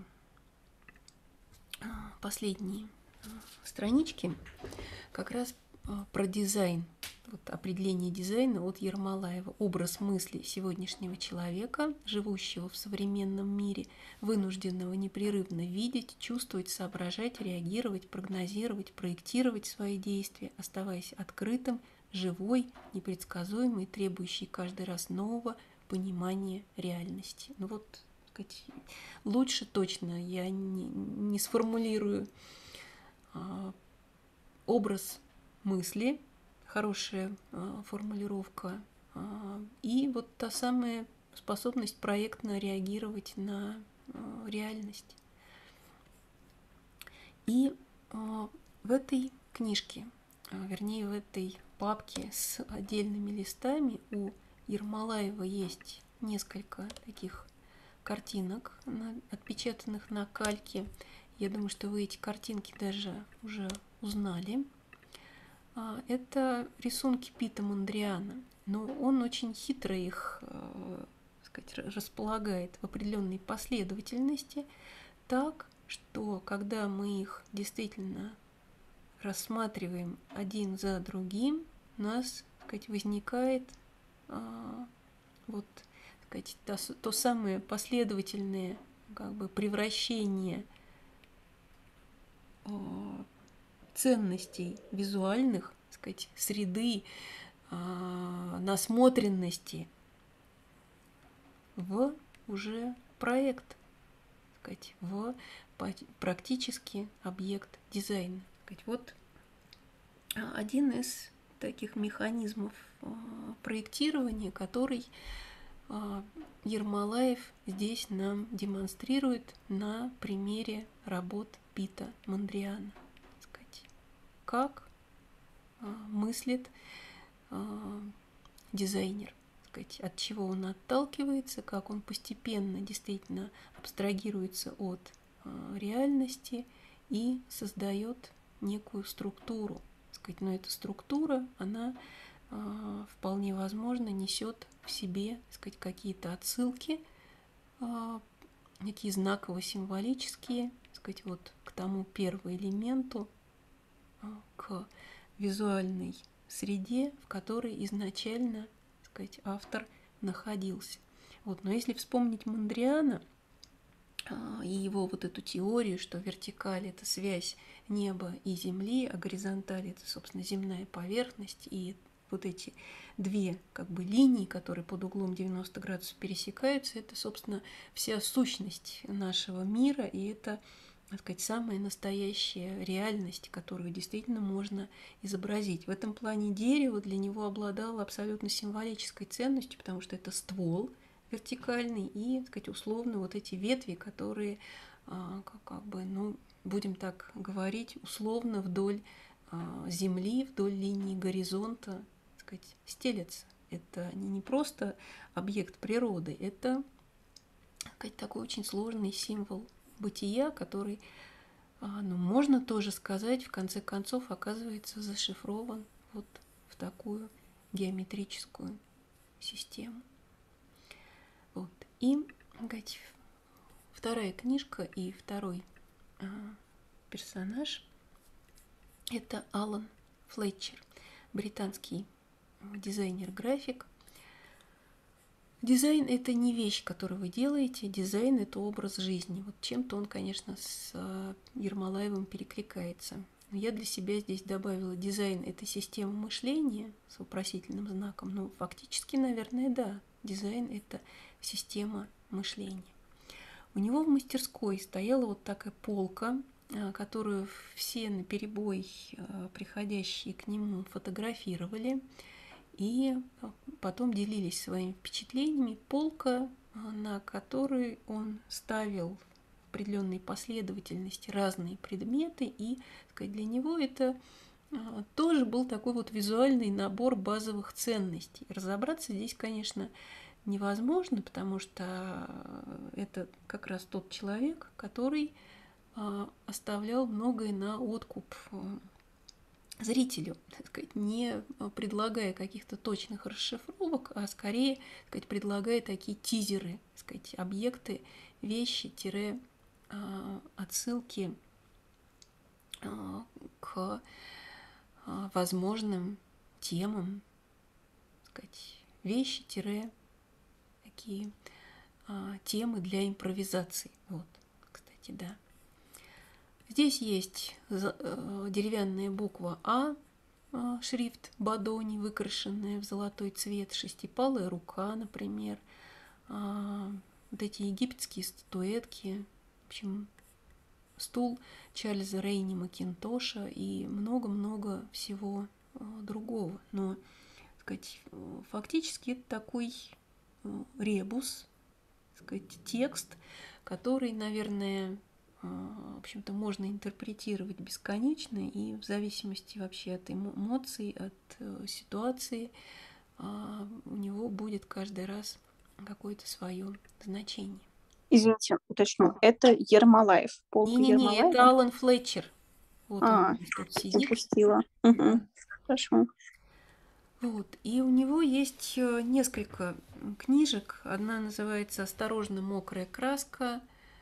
последние странички, как раз про дизайн. Вот определение дизайна от Ермолаева. Образ мысли сегодняшнего человека, живущего в современном мире, вынужденного непрерывно видеть, чувствовать, соображать, реагировать, прогнозировать, проектировать свои действия, оставаясь открытым, живой, непредсказуемый, требующий каждый раз нового понимания реальности. Ну вот, сказать, лучше точно я не сформулирую образ мысли, хорошая формулировка, и вот та самая способность проектно реагировать на реальность. И в этой книжке, вернее в этой папке с отдельными листами у Ермолаева есть несколько таких картинок, отпечатанных на кальке. Я думаю, что вы эти картинки даже уже узнали. Это рисунки Пита Мондриана, но он очень хитро их, сказать, располагает в определенной последовательности, так, что когда мы их действительно рассматриваем один за другим, у нас, сказать, возникает вот, сказать, то самое последовательное как бы превращение ценностей визуальных, сказать, среды, насмотренности в уже проект, сказать, в практически объект дизайна. Сказать, вот один из таких механизмов проектирования, который Ермолаев здесь нам демонстрирует на примере работ Пита Мондриана. Как мыслит дизайнер, сказать, от чего он отталкивается, как он постепенно действительно абстрагируется от реальности и создает некую структуру. Сказать, но эта структура, она вполне возможно несет в себе, сказать, какие-то отсылки, некие знаково-символические, сказать, вот к тому первому элементу, к визуальной среде, в которой изначально, сказать, автор находился. Вот. Но если вспомнить Мондриана и его вот эту теорию, что вертикаль – это связь неба и земли, а горизонталь – это, собственно, земная поверхность, и вот эти две как бы линии, которые под углом 90 градусов пересекаются, это, собственно, вся сущность нашего мира, и это, так сказать, самая настоящая реальность, которую действительно можно изобразить. В этом плане дерево для него обладало абсолютно символической ценностью, потому что это ствол вертикальный и, так сказать, условно вот эти ветви, которые как бы, ну, будем так говорить, условно вдоль Земли, вдоль линии горизонта, так сказать, стелется. Это не просто объект природы, это, так сказать, такой очень сложный символ бытия, который, ну, можно тоже сказать, в конце концов оказывается зашифрован вот в такую геометрическую систему. Вот. И, говорить, вторая книжка и второй персонаж – это Алан Флетчер, британский дизайнер-график. Дизайн – это не вещь, которую вы делаете, дизайн – это образ жизни. Вот чем-то он, конечно, с Ермолаевым перекликается. Но я для себя здесь добавила: дизайн – это система мышления с вопросительным знаком. Ну, фактически, наверное, да. Дизайн – это система мышления. У него в мастерской стояла вот такая полка, которую все наперебой приходящие к нему фотографировали и потом делились своими впечатлениями. Полка, на которой он ставил в определенной последовательности разные предметы, и, так сказать, для него это тоже был такой вот визуальный набор базовых ценностей. Разобраться здесь, конечно, невозможно, потому что это как раз тот человек, который оставлял многое на откуп зрителю, так сказать, не предлагая каких-то точных расшифровок, а скорее, так сказать, предлагая такие тизеры, так сказать, объекты, вещи, отсылки к возможным темам, так сказать, вещи, такие темы для импровизации. Вот, кстати, да. Здесь есть деревянная буква А, шрифт Бадони, выкрашенная в золотой цвет, шестипалая рука, например, вот эти египетские статуэтки, в общем, стул Чарльза Рейни Макинтоша и много-много всего другого. Но, так сказать, фактически это такой ребус, так сказать, текст, который, наверное, в общем-то, можно интерпретировать бесконечно, и в зависимости вообще от эмоций, от ситуации у него будет каждый раз какое-то свое значение. Извините, уточню. Это Ермолаев. Полка Не-не-не, Ермолаева? это Алан Флетчер. Вот он тут сидит. Упустила. Угу. Хорошо. Вот. И у него есть несколько книжек. Одна называется «Осторожно, мокрая краска»,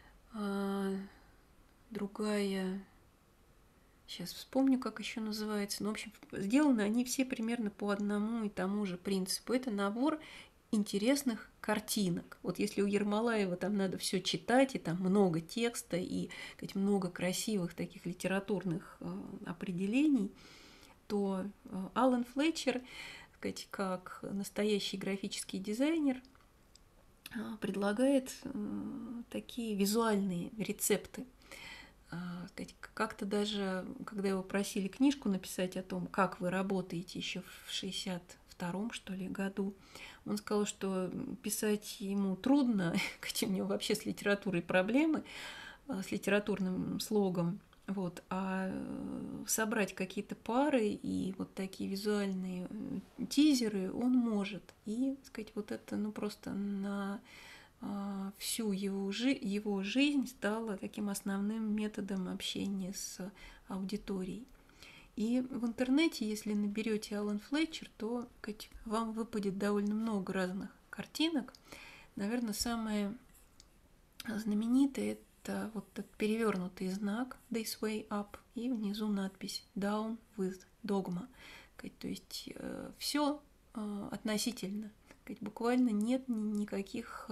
другая, сейчас вспомню, как еще называется. Но, в общем, сделаны они все примерно по одному и тому же принципу. Это набор интересных картинок. Вот если у Ермолаева там надо все читать, и там много текста, и, сказать, много красивых таких литературных определений, то Алан Флетчер, сказать, как настоящий графический дизайнер, предлагает такие визуальные рецепты. Как-то даже, когда его просили книжку написать о том, как вы работаете еще в 62-м, что ли, году, он сказал, что писать ему трудно, у него вообще с литературой проблемы, с литературным слогом, вот, а собрать какие-то пары и вот такие визуальные тизеры он может. И, так сказать, вот это, ну, просто на всю его жизнь стало таким основным методом общения с аудиторией. И в интернете, если наберете Алан Флетчер, то, сказать, вам выпадет довольно много разных картинок. Наверное, самая знаменитая – это вот этот перевернутый знак This Way Up и внизу надпись Down with Dogma. То есть все относительно. Буквально нет никаких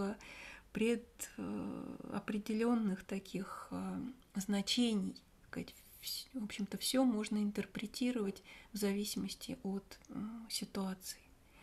предопределенных таких значений. В общем-то, все можно интерпретировать в зависимости от ситуации.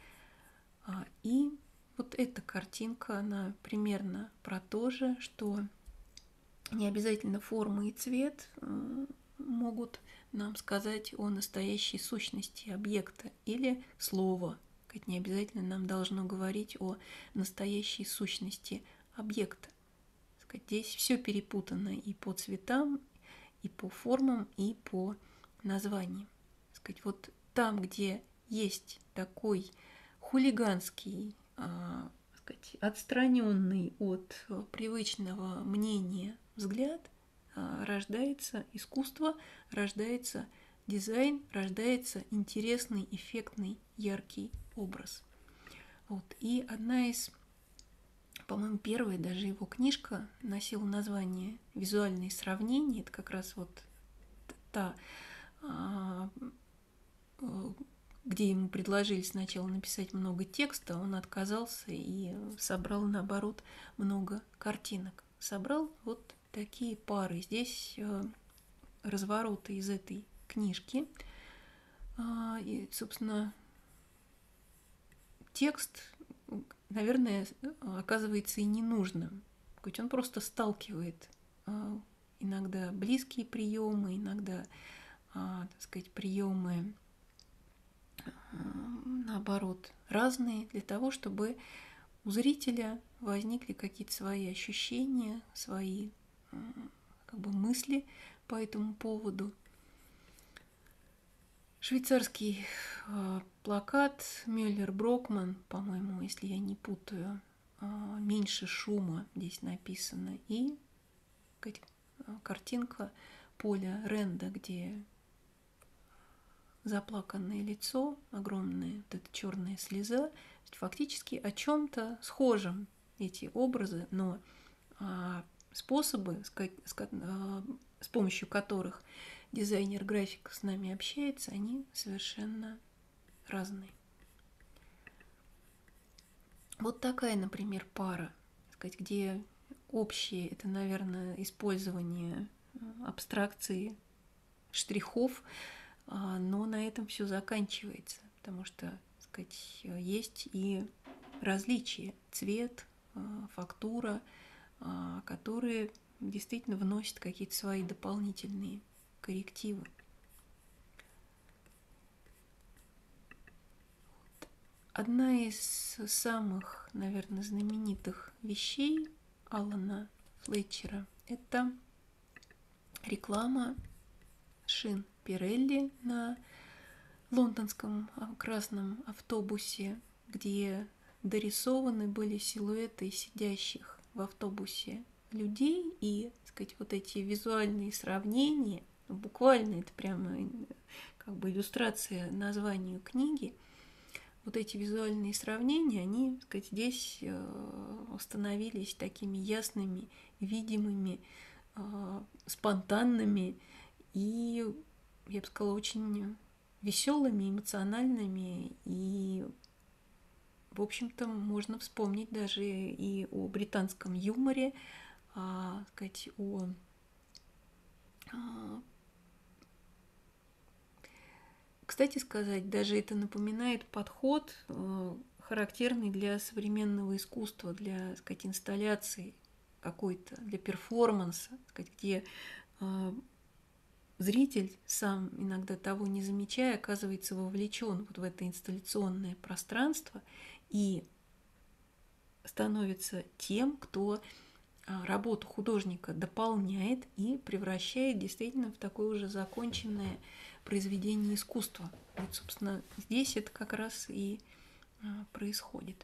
И вот эта картинка, она примерно про то же, что не обязательно форма и цвет могут нам сказать о настоящей сущности объекта или слова. Не обязательно нам должно говорить о настоящей сущности объекта. здесь все перепутано и по цветам, и по формам, и по названиям. Вот там, где есть такой хулиганский, отстраненный от привычного мнения взгляд, рождается искусство, рождается дизайн, рождается интересный, эффектный, яркий образ. И одна из, по-моему, первая даже его книжка носила название «Визуальные сравнения». Это как раз та, где ему предложили сначала написать много текста, он отказался и собрал, наоборот, много картинок. Собрал вот такие пары. Здесь развороты из этой книжки. И, собственно, текст, наверное, оказывается и ненужным. Он просто сталкивает иногда близкие приемы, иногда, приемы, наоборот, разные, для того, чтобы у зрителя возникли какие-то свои ощущения, свои мысли по этому поводу. Швейцарский плакат Мюллер-Брокман, по-моему, если я не путаю, «Меньше шума» здесь написано, и картинка Поля Ренда, где заплаканное лицо, огромная вот эта черная слеза, фактически о чем-то схожем эти образы, но способы, с помощью которых дизайнер-график с нами общается, они совершенно разные. Вот такая, например, пара, где общее – это, наверное, использование абстракции, штрихов, но на этом все заканчивается, потому что, есть и различия, цвет, фактура, которые действительно вносят какие-то свои дополнительные коррективы. Одна из самых, наверное, знаменитых вещей Алана Флетчера – это реклама шин Пирелли на лондонском красном автобусе, где дорисованы были силуэты сидящих в автобусе людей, и, вот эти визуальные сравнения, буквально это прямо иллюстрация названию книги, вот эти визуальные сравнения, они, здесь становились такими ясными, видимыми, спонтанными и, я бы сказала, очень веселыми, эмоциональными, и, в общем-то, можно вспомнить даже и о британском юморе, Кстати сказать, даже это напоминает подход, характерный для современного искусства, для, инсталляции какой-то, для перформанса, где зритель, сам иногда того не замечая, оказывается вовлечен в это инсталляционное пространство и становится тем, кто работу художника дополняет и превращает действительно в такое уже законченное произведение искусства. Собственно, здесь это как раз и происходит.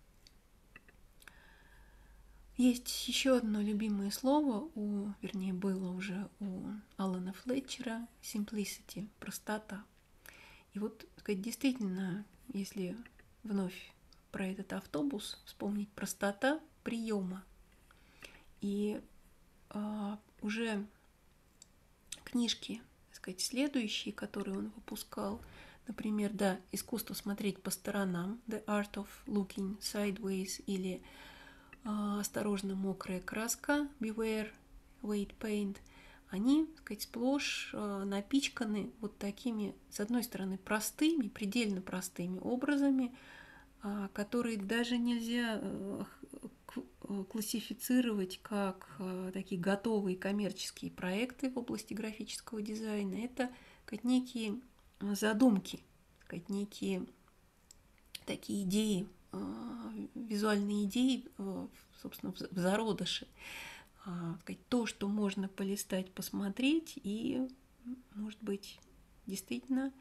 Есть еще одно любимое слово, было уже у Алана Флетчера – simplicity, простота. И действительно, если вновь про этот автобус вспомнить, простота приема. И уже книжки, следующие, которые он выпускал, например, «Искусство смотреть по сторонам», «The Art of Looking Sideways» или «Осторожно, мокрая краска», «Beware Wet Paint», они, сплошь напичканы вот такими, с одной стороны, простыми, предельно простыми образами, которые даже нельзя классифицировать как такие готовые коммерческие проекты в области графического дизайна. Это некие задумки, некие такие идеи, визуальные идеи, собственно, в зародыше. сказать, то, что можно полистать, посмотреть и, может быть, действительно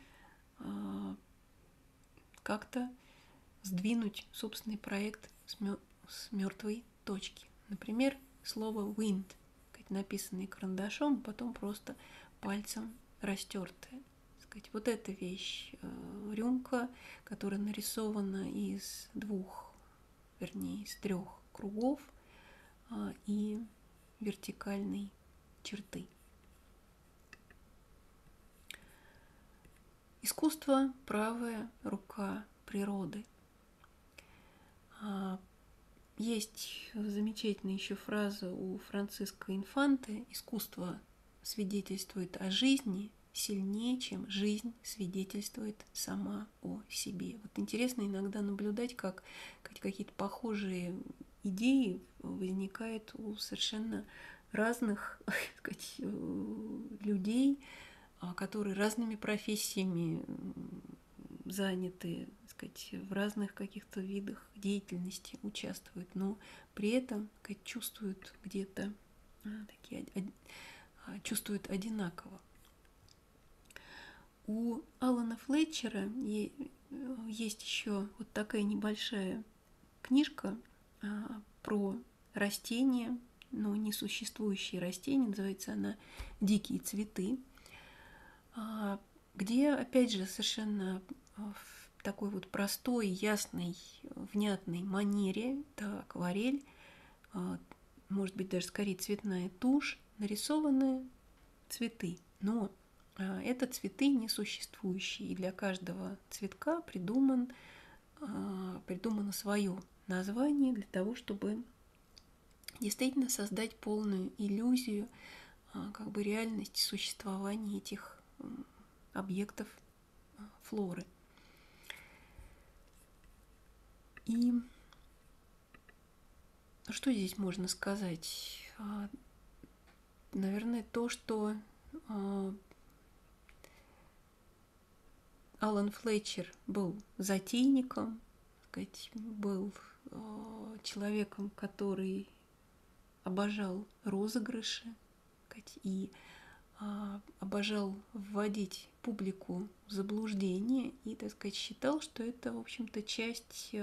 как-то сдвинуть собственный проект с мертвой точки. Например, слово wind, написанное карандашом, потом просто пальцем растертое. Вот эта вещь, рюмка, которая нарисована из трех кругов и вертикальной черты. Искусство – правая рука природы. Есть замечательная еще фраза у Франциско Инфанте: «Искусство свидетельствует о жизни сильнее, чем жизнь свидетельствует сама о себе». Вот интересно иногда наблюдать, как какие-то похожие идеи возникают у совершенно разных людей, которые разными профессиями заняты, в разных каких-то видах деятельности участвуют, но при этом чувствуют где-то чувствуют одинаково. У Алана Флетчера есть еще вот такая небольшая книжка про растения, но несуществующие растения, называется она «Дикие цветы», где, опять же, совершенно в такой вот простой, ясной, внятной манере, это акварель, может быть, даже скорее цветная тушь, нарисованы цветы. Но это цветы несуществующие, и для каждого цветка придумано свое название для того, чтобы действительно создать полную иллюзию реальности существования этих объектов флоры. И что здесь можно сказать? Наверное, то, что Алан Флетчер был затейником, был человеком, который обожал розыгрыши и обожал вводить публику в заблуждение и, считал, что это, в общем-то, часть,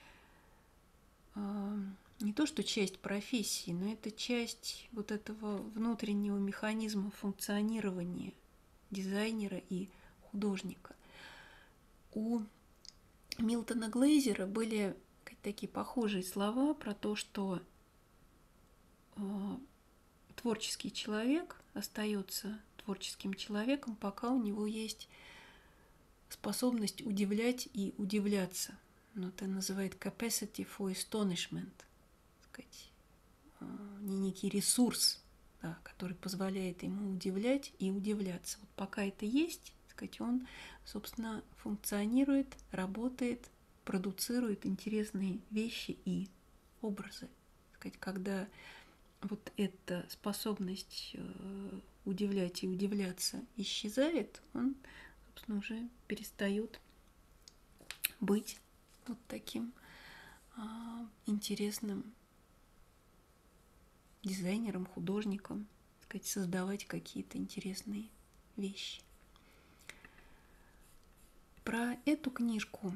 не то что часть профессии, но это часть вот этого внутреннего механизма функционирования дизайнера и художника. У Милтона Глейзера были такие похожие слова про то, что творческий человек остается творческим человеком, пока у него есть способность удивлять и удивляться. Это называют capacity for astonishment, некий ресурс, который позволяет ему удивлять и удивляться. Вот пока это есть, он, собственно, функционирует, работает, продуцирует интересные вещи и образы. Когда вот эта способность удивлять и удивляться исчезает, он, собственно, уже перестает быть вот таким интересным дизайнером, художником, создавать какие-то интересные вещи. Про эту книжку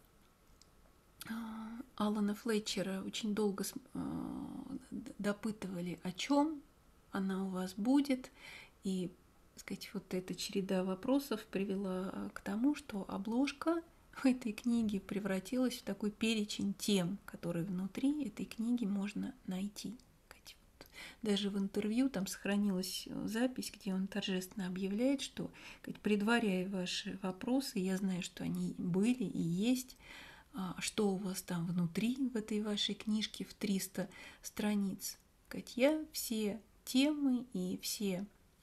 Алана Флетчера очень долго допытывали, о чем она у вас будет, и, вот эта череда вопросов привела к тому, что обложка в этой книге превратилась в такой перечень тем, которые внутри этой книги можно найти. Даже в интервью там сохранилась запись, где он торжественно объявляет, что, предваряя ваши вопросы, я знаю, что они были и есть, что у вас там внутри в этой вашей книжке в 300 страниц. Я все темы и все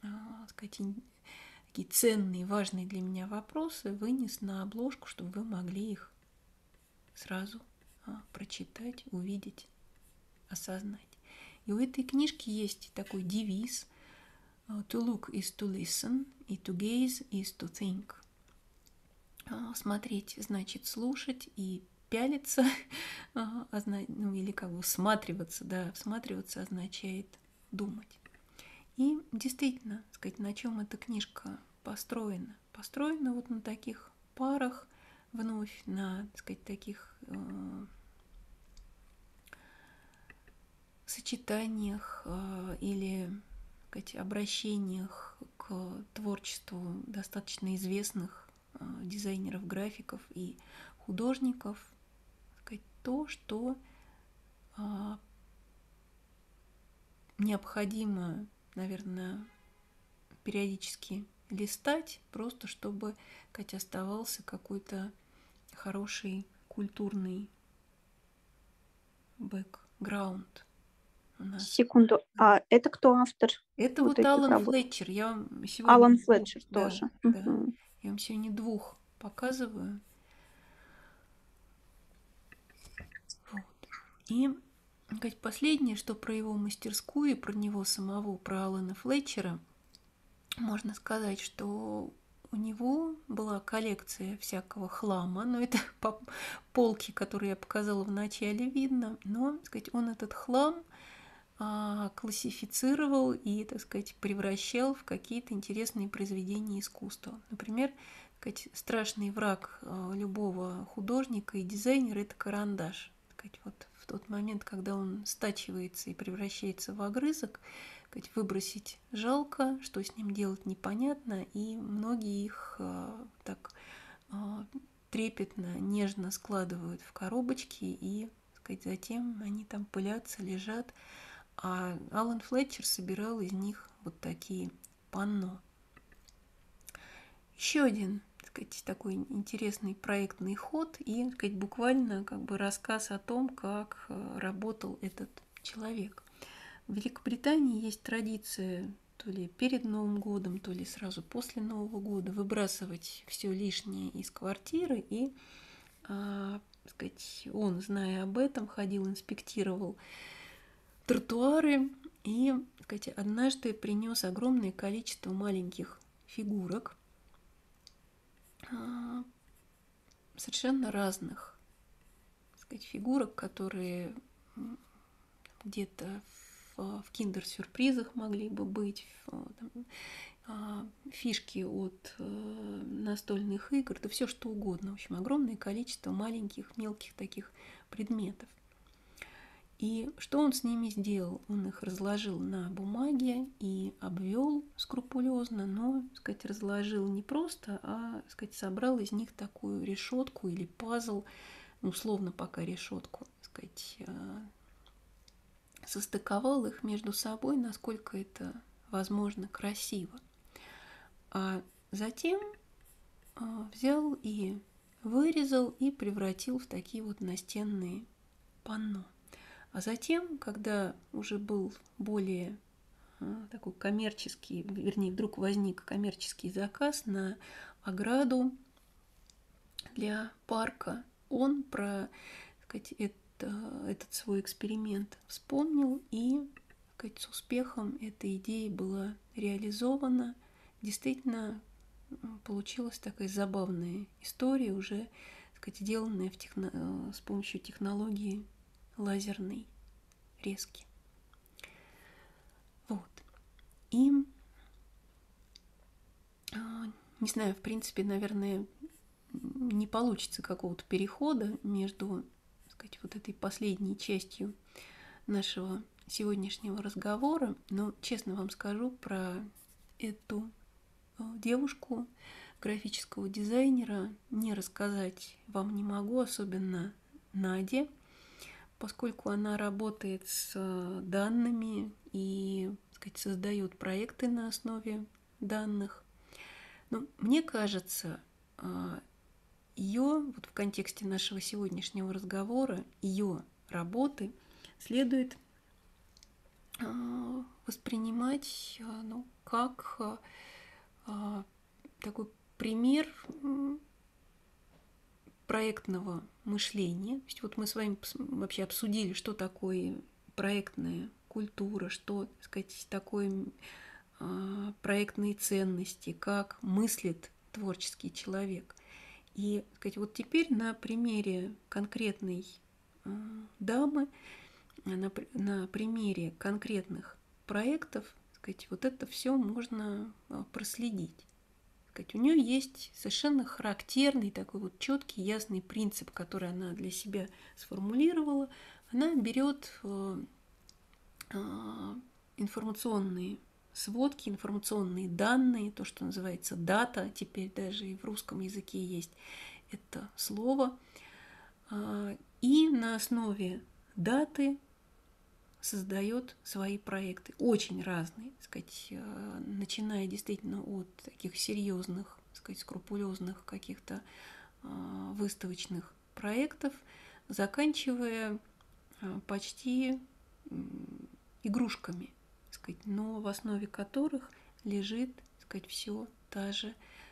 такие ценные, важные для меня вопросы вынес на обложку, чтобы вы могли их сразу прочитать, увидеть, осознать. И у этой книжки есть такой девиз: «To look is to listen, и to gaze is to think». Смотреть значит слушать, и пялиться, или всматриваться, всматриваться означает думать. И действительно, сказать, на чем эта книжка построена? Построена вот на таких парах, вновь на, сказать, таких сочетаниях или, сказать, обращениях к творчеству достаточно известных дизайнеров, графиков и художников, сказать, то, что необходимо, наверное, периодически листать, просто чтобы, сказать, оставался какой-то хороший культурный бэкграунд у нас. Секунду. А это кто автор? Это вот вот этих Алан работ? Флетчер. Я вам сегодня Алан двух, Флетчер да, тоже. да, Мгм. я вам сегодня двух показываю. Вот. И, сказать, последнее, что про его мастерскую и про него самого, про Алана Флетчера, можно сказать, что у него была коллекция всякого хлама, но это по полке, которую я показала в начале, видно, но, так сказать, он этот хлам классифицировал и, так сказать, превращал в какие-то интересные произведения искусства. Например, так сказать, страшный враг любого художника и дизайнера – это карандаш. Так сказать, вот в тот момент, когда он стачивается и превращается в огрызок, выбросить жалко, что с ним делать непонятно, и многие их так трепетно, нежно складывают в коробочки, и, сказать, затем они там пылятся, лежат. А Алан Флетчер собирал из них вот такие панно. Еще один, сказать, такой интересный проектный ход и, сказать, буквально как бы рассказ о том, как работал этот человек. В Великобритании есть традиция то ли перед Новым годом, то ли сразу после Нового года выбрасывать все лишнее из квартиры. И, сказать, он, зная об этом, ходил, инспектировал тротуары и, сказать, однажды принес огромное количество маленьких фигурок, совершенно разных, сказать, фигурок, которые где-то в киндер-сюрпризах могли бы быть, фишки от настольных игр, да все что угодно. В общем, огромное количество маленьких, мелких таких предметов. И что он с ними сделал? Он их разложил на бумаге и обвел скрупулезно, но, сказать, разложил не просто, а, сказать, собрал из них такую решетку или пазл, условно пока решетку, сказать, состыковал их между собой, насколько это возможно, красиво. А затем взял и вырезал и превратил в такие вот настенные панно. А затем, когда уже был более такой коммерческий, вернее, вдруг возник коммерческий заказ на ограду для парка, он про, сказать, этот свой эксперимент вспомнил, и, сказать, с успехом эта идея была реализована. Действительно, получилась такая забавная история, уже, сказать, сделанная с помощью технологии лазерной резки. Вот. И, не знаю, в принципе, наверное, не получится какого-то перехода между, сказать, вот этой последней частью нашего сегодняшнего разговора, но честно вам скажу, про эту девушку, графического дизайнера, не рассказать вам не могу, особенно Наде, поскольку она работает с данными и, сказать, создает проекты на основе данных. Но мне кажется, ее, вот в контексте нашего сегодняшнего разговора, ее работы следует воспринимать как такой пример проектного мышления. То есть вот мы с вами вообще обсудили, что такое проектная культура, что, так сказать, такое проектные ценности, как мыслит творческий человек. И, так сказать, вот теперь на примере конкретной дамы, на примере конкретных проектов, так сказать, вот это все можно проследить. Так сказать, у нее есть совершенно характерный такой вот четкий, ясный принцип, который она для себя сформулировала. Она берет информационные сводки, информационные данные, то, что называется дата, теперь даже и в русском языке есть это слово, и на основе даты создает свои проекты, очень разные, так сказать, начиная действительно от таких серьезных, так сказать, скрупулезных каких-то выставочных проектов, заканчивая почти игрушками, так сказать, но в основе которых лежит, так сказать, все та же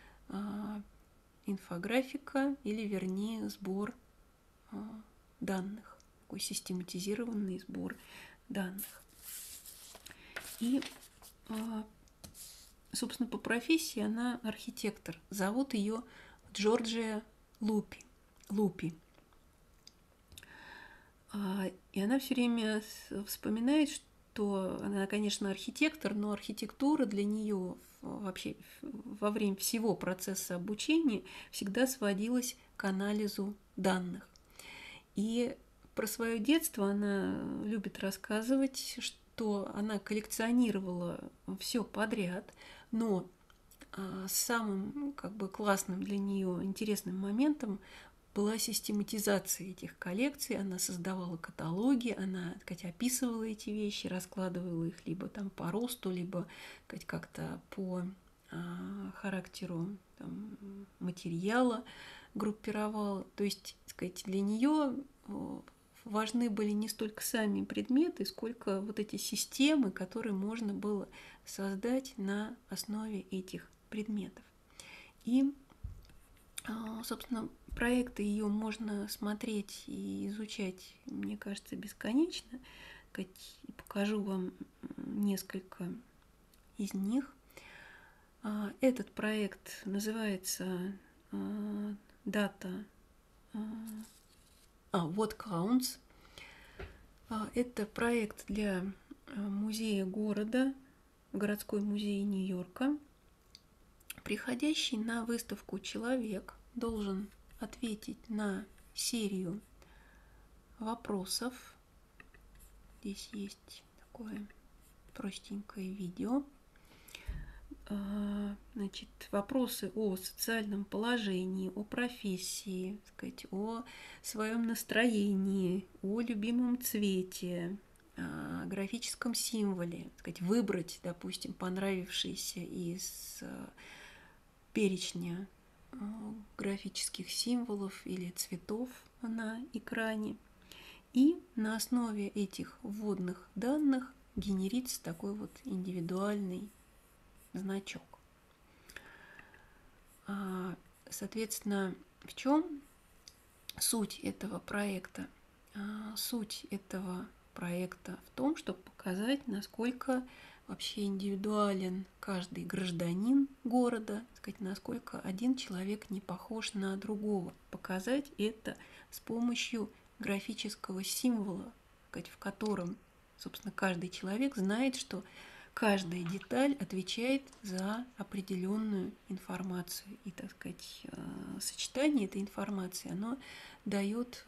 инфографика или, вернее, сбор данных, такой систематизированный сбор данных. И, собственно, по профессии она архитектор. Зовут ее Джорджия Лупи. И она все время вспоминает, что она, конечно, архитектор, но архитектура для нее вообще во время всего процесса обучения всегда сводилась к анализу данных. И про свое детство она любит рассказывать, что она коллекционировала все подряд, но самым классным для нее интересным моментом была систематизация этих коллекций. Она создавала каталоги, она, так сказать, описывала эти вещи, раскладывала их либо там по росту, либо, так сказать, как-то по характеру там, материала группировала. То есть, так сказать, для нее важны были не столько сами предметы, сколько вот эти системы, которые можно было создать на основе этих предметов. И, собственно, проекты ее можно смотреть и изучать, мне кажется, бесконечно. Покажу вам несколько из них. Этот проект называется «Data What Counts». Это проект для музея города, городской музей Нью-Йорка. Приходящий на выставку человек должен ответить на серию вопросов. Здесь есть такое простенькое видео. Значит, вопросы о социальном положении, о профессии, так сказать, о своем настроении, о любимом цвете, о графическом символе, так сказать, выбрать, допустим, понравившийся из перечня графических символов или цветов на экране. И на основе этих вводных данных генерится такой вот индивидуальный значок. Соответственно, в чем суть этого проекта? Суть этого проекта в том, чтобы показать, насколько вообще индивидуален каждый гражданин города, сказать, насколько один человек не похож на другого. Показать это с помощью графического символа, сказать, в котором, собственно, каждый человек знает, что каждая деталь отвечает за определенную информацию. И, так сказать, сочетание этой информации, оно дает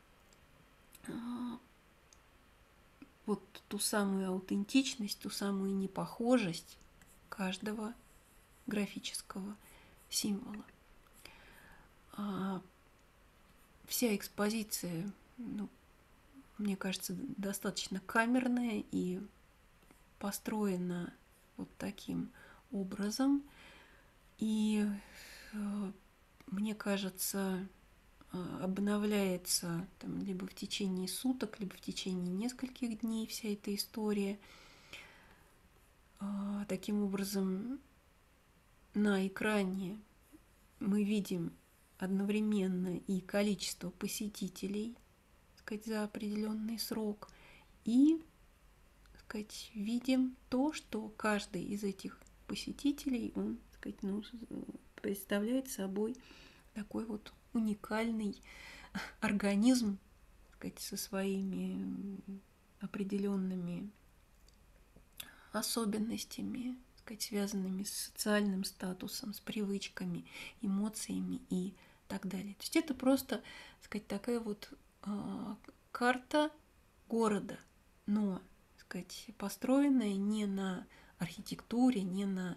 вот ту самую аутентичность, ту самую непохожесть каждого графического символа. Вся экспозиция, мне кажется, достаточно камерная и построена вот таким образом. И, мне кажется, обновляется там, либо в течение суток, либо в течение нескольких дней вся эта история. Таким образом, на экране мы видим одновременно и количество посетителей, так сказать, за определенный срок, и, так сказать, видим то, что каждый из этих посетителей, он, так сказать, представляет собой такой вот уникальный организм, так сказать, со своими определенными особенностями, так сказать, связанными с социальным статусом, с привычками, эмоциями и так далее. То есть это просто, так сказать, такая вот карта города, но, так сказать, построенная не на архитектуре, не на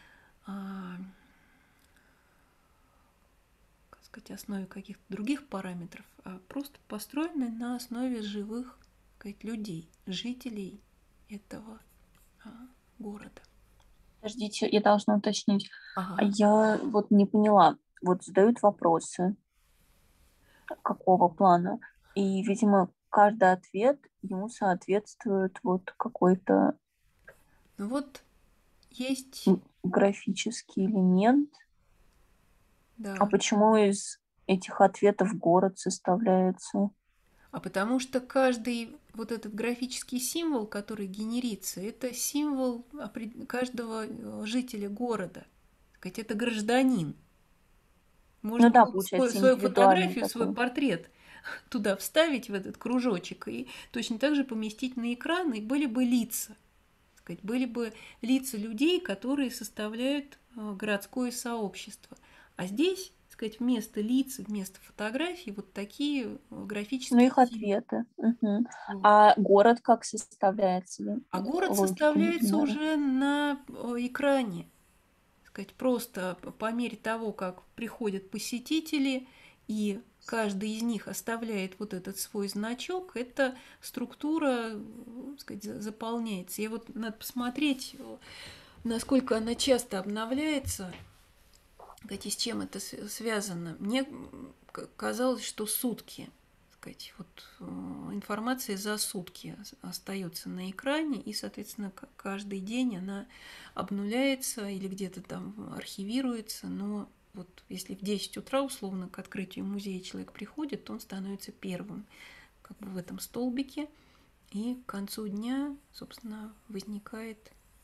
как сказать, основе каких-то других параметров, а просто построенная на основе живых, так сказать, людей, жителей этого города. Подождите, я должна уточнить. А Ага. я вот не поняла. Вот задают вопросы, какого плана, и, видимо, каждый ответ ему соответствует вот какой-то Ну вот есть, графический элемент. А да. почему из этих ответов город составляется? А потому что каждый вот этот графический символ, который генерится, это символ каждого жителя города. Так сказать, это гражданин. Ну Можно да, было бы получается свою индивидуальный фотографию, свой такой. портрет туда вставить, в этот кружочек, и точно так же поместить на экран, и были бы лица. Так сказать, были бы лица людей, которые составляют городское сообщество. А здесь, так сказать, вместо лиц, вместо фотографий вот такие Ну, графические их символы. ответы. Мгм. Вот. А город как составляется? А город Логика не составляется поняла. уже на экране. Так сказать, просто по мере того, как приходят посетители, и каждый из них оставляет вот этот свой значок, эта структура, так сказать, заполняется. И вот надо посмотреть, насколько она часто обновляется, сказать, и с чем это связано. Мне казалось, что сутки, сказать, вот информация за сутки остается на экране, и, соответственно, каждый день она обнуляется или где-то там архивируется, но вот если в 10 утра, условно, к открытию музея человек приходит, то он становится первым как бы в этом столбике, и к концу дня, собственно, возникает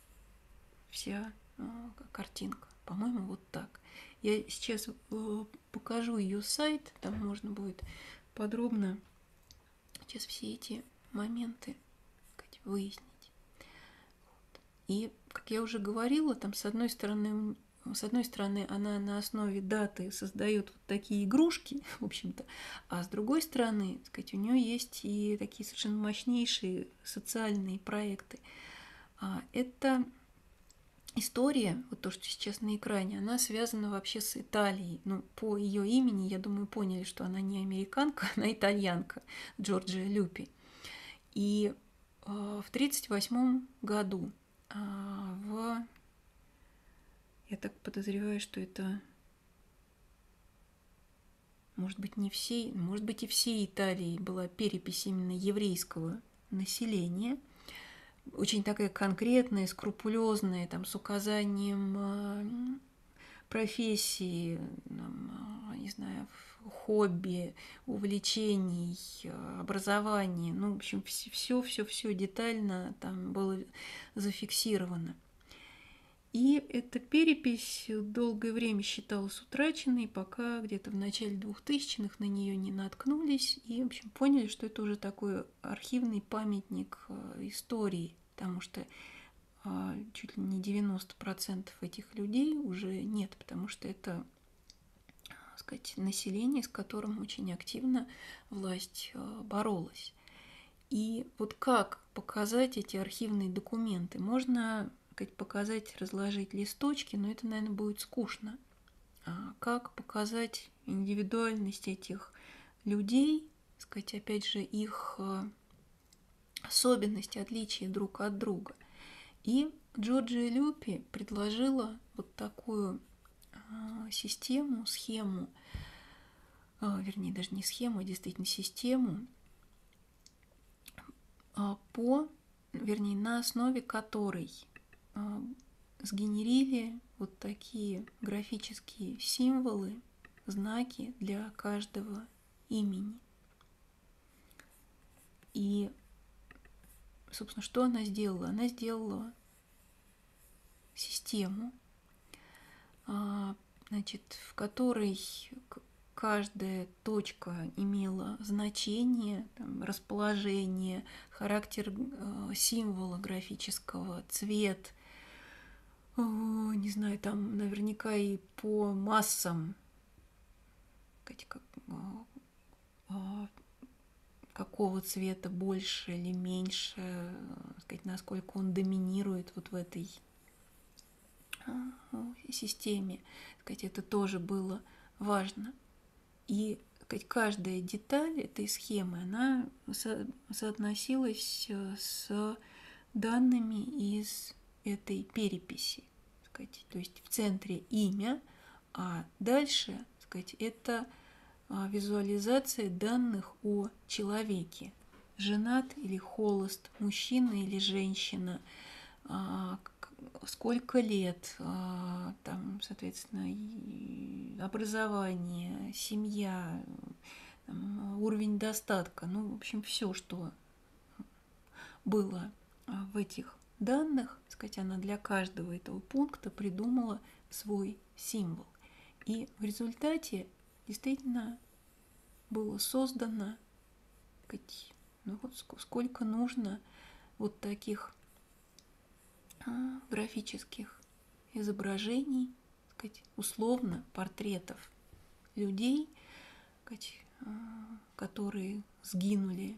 вся картинка. По-моему, вот так. Я сейчас покажу ее сайт, там можно будет подробно сейчас все эти моменты, так сказать, выяснить. И, как я уже говорила, там с одной стороны она на основе даты создает вот такие игрушки, в общем-то, а с другой стороны, так сказать, у нее есть и такие совершенно мощнейшие социальные проекты. Это история, вот то, что сейчас на экране, она связана вообще с Италией. Ну, по ее имени, я думаю, поняли, что она не американка, она итальянка, Джорджия Люпи. И в 1938 году я так подозреваю, что это, может быть, не всей, может быть, и всей Италии была перепись именно еврейского населения, очень такая конкретная, скрупулезная, там, с указанием профессии, не знаю, хобби, увлечений, образования. Ну, в общем, все детально там было зафиксировано. И эта перепись долгое время считалась утраченной, пока где-то в начале 2000-х на нее не наткнулись и, в общем, поняли, что это уже такой архивный памятник истории, потому что чуть ли не 90% этих людей уже нет, потому что это, так сказать, население, с которым очень активно власть боролась. И вот как показать эти архивные документы? Можно, так сказать, показать, разложить листочки, но это, наверное, будет скучно. А как показать индивидуальность этих людей, так сказать, опять же, их особенности, отличия друг от друга. И Джорджия Люпи предложила вот такую систему, схему, вернее, даже не схему, а действительно систему, вернее, на основе которой сгенерили вот такие графические символы, знаки для каждого имени. И, собственно, что она сделала? Она сделала систему, значит, в которой каждая точка имела значение, там, расположение, характер символа графического, цвет, не знаю, там наверняка и по массам, какого цвета больше или меньше, насколько он доминирует вот в этой системе, это тоже было важно. И каждая деталь этой схемы, она соотносилась с данными из этой переписи. То есть в центре имя, а дальше это визуализация данных о человеке. Женат или холост, мужчина или женщина, сколько лет, там, соответственно, образование, семья, уровень достатка, в общем, все, что было в этих данных, она для каждого этого пункта придумала свой символ. И в результате действительно было создано сколько нужно вот таких графических изображений, условно портретов людей, которые сгинули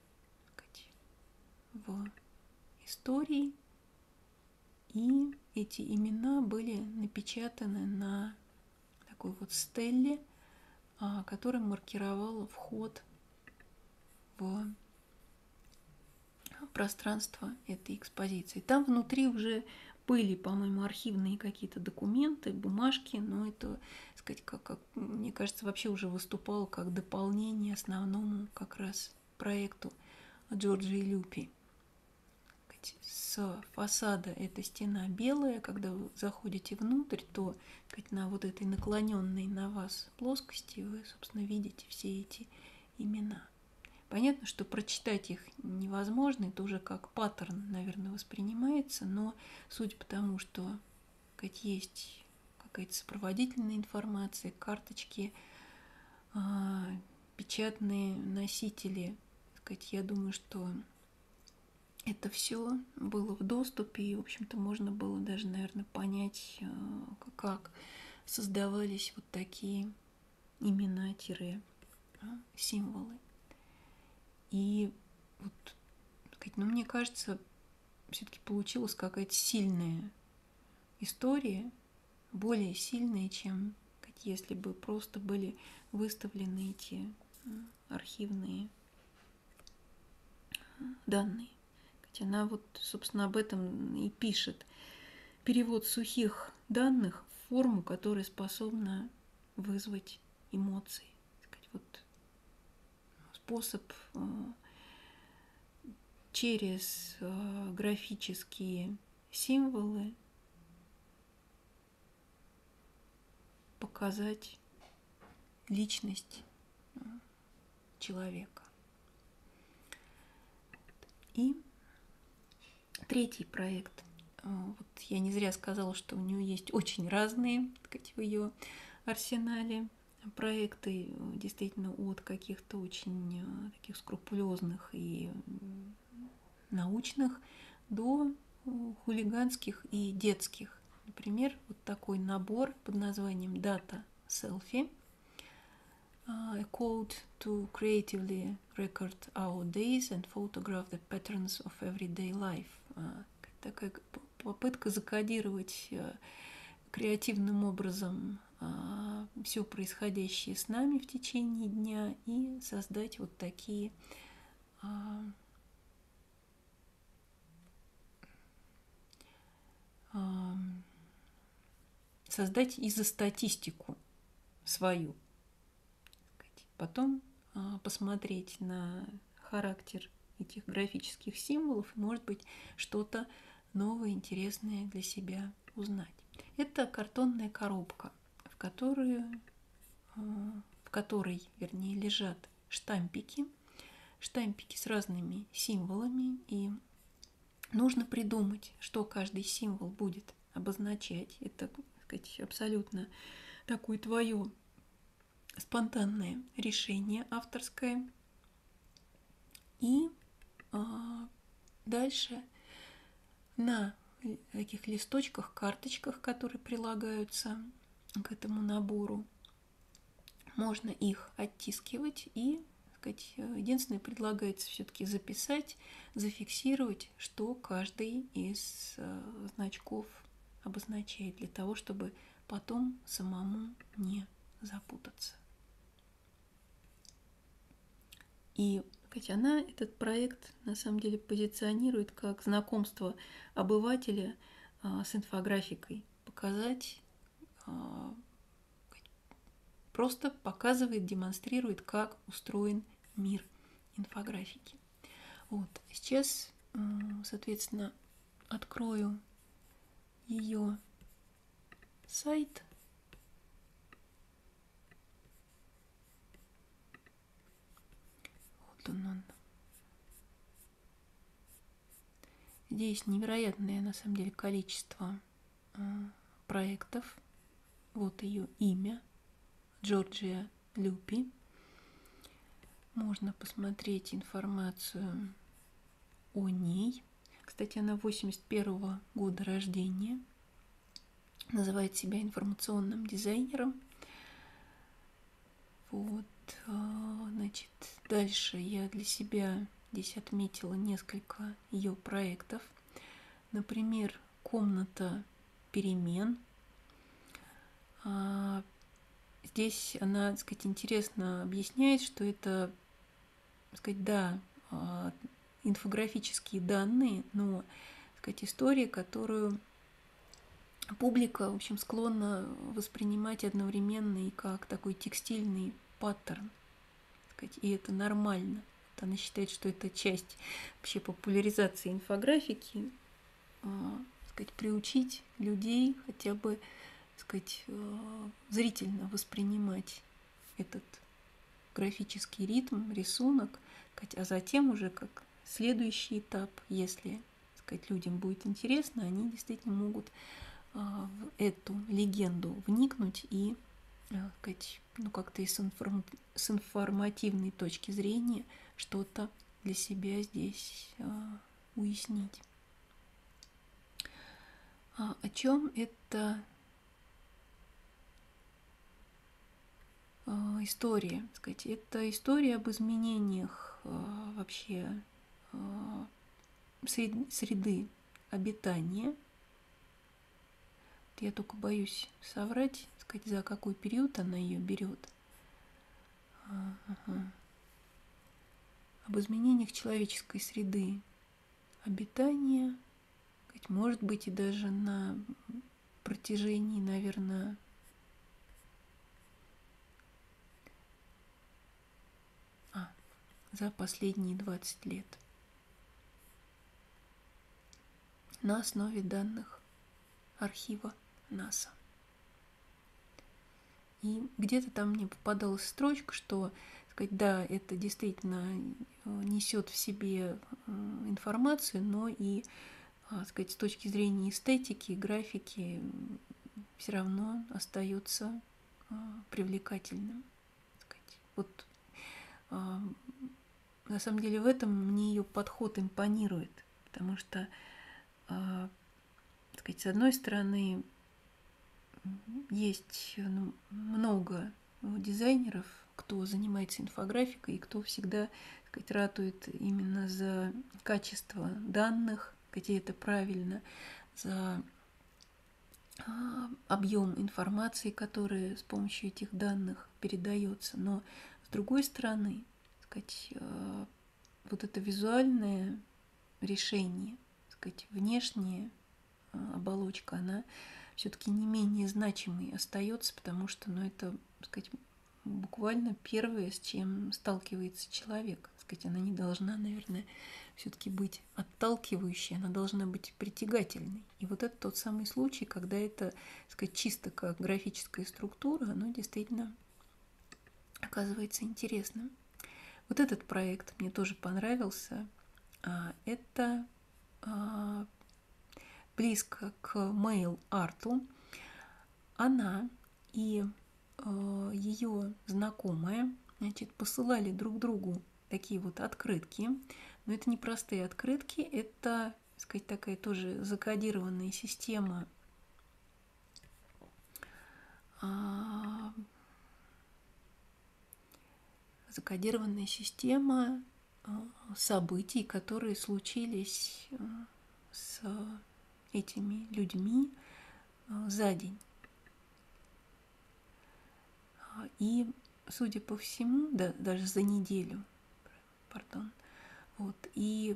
в истории, и эти имена были напечатаны на такой вот стелле, которая маркировала вход в пространство этой экспозиции. Там внутри уже были, по-моему, архивные какие-то документы, бумажки, но это, мне кажется, вообще уже выступало как дополнение основному как раз проекту Джорджии Люпи. С фасада эта стена белая, когда вы заходите внутрь, то на вот этой наклоненной на вас плоскости вы, собственно, видите все эти имена. Понятно, что прочитать их невозможно, это уже как паттерн, наверное, воспринимается, но судя по тому, что есть какая-то сопроводительная информация, карточки, печатные носители, я думаю, что это все было в доступе, и, в общем-то, можно было даже, наверное, понять, как создавались вот такие имена-символы. И вот, мне кажется, все-таки получилась какая-то сильная история, более сильная, чем если бы просто были выставлены эти архивные данные. Она вот, собственно, об этом и пишет. Перевод сухих данных в форму, которая способна вызвать эмоции. Вот способ через графические символы показать личность человека. И третий проект. Вот я не зря сказала, что у нее есть очень разные, в ее арсенале проекты, действительно от каких-то очень таких скрупулезных и научных до хулиганских и детских. Например, вот такой набор под названием Data Selfie, A Code to Creatively Record Our Days and Photograph the Patterns of Everyday Life. Такая попытка закодировать креативным образом все происходящее с нами в течение дня и создать вот такие создать изостатистику свою. Потом посмотреть на характер этих графических символов, и, может быть, что-то новое, интересное для себя узнать. Это картонная коробка, в которой, лежат штампики с разными символами, и нужно придумать, что каждый символ будет обозначать. Это, абсолютно такое твое спонтанное решение авторское. И дальше на таких листочках, карточках, которые прилагаются к этому набору, можно их оттискивать и, сказать, единственное, предлагается все-таки записать, зафиксировать, что каждый из значков обозначает, для того, чтобы потом самому не запутаться. И она этот проект на самом деле позиционирует как знакомство обывателя с инфографикой. Показать, просто показывает, демонстрирует, как устроен мир инфографики. Вот. Сейчас, соответственно, открою ее сайт. Вот он. Здесь невероятное, на самом деле, количество проектов. Вот ее имя. Джорджия Люпи. Можно посмотреть информацию о ней. Кстати, она 81-го года рождения. Называет себя информационным дизайнером. Вот, значит, дальше я для себя здесь отметила несколько ее проектов. Например, комната перемен. Здесь она, так сказать, интересно объясняет, что это, так сказать, да, инфографические данные, но, так сказать, история, которую публика, в общем, склонна воспринимать одновременно и как такой текстильный паттерн, так сказать, и это нормально. Вот она считает, что это часть вообще популяризации инфографики, так сказать, приучить людей хотя бы, так сказать, зрительно воспринимать этот графический ритм, рисунок, а затем уже как следующий этап, если, так сказать, людям будет интересно, они действительно могут в эту легенду вникнуть и, сказать, ну, как-то с информативной точки зрения что-то для себя здесь уяснить. О чем эта история? Сказать, это история об изменениях вообще среды обитания. Я только боюсь соврать, сказать, за какой период она ее берет. Об изменениях человеческой среды обитания, может быть, и даже на протяжении, наверное, за последние 20 лет. На основе данных архива НАСА. И где-то там мне попадалась строчка, что, сказать, да, это действительно несет в себе информацию, но и, сказать, с точки зрения эстетики, графики все равно остается привлекательным. Сказать. Вот на самом деле в этом мне ее подход импонирует, потому что, сказать, с одной стороны, есть много дизайнеров, кто занимается инфографикой и кто всегда, сказать, ратует именно за качество данных, где это правильно, за объем информации, которая с помощью этих данных передается. Но с другой стороны, сказать, вот это визуальное решение, сказать, внешняя оболочка, она все-таки не менее значимой остается, потому что, это, сказать, буквально первое, с чем сталкивается человек. Сказать, она не должна, наверное, все-таки быть отталкивающей, она должна быть притягательной. И вот это тот самый случай, когда это, сказать, чисто как графическая структура, оно действительно оказывается интересным. Вот этот проект мне тоже понравился. Это близко к мейл-арту. Она и ее знакомая, значит, посылали друг другу такие вот открытки. Но это не простые открытки, это, так сказать, такая тоже закодированная система событий, которые случились с этими людьми за день. И, судя по всему, да, даже за неделю, пардон, вот, и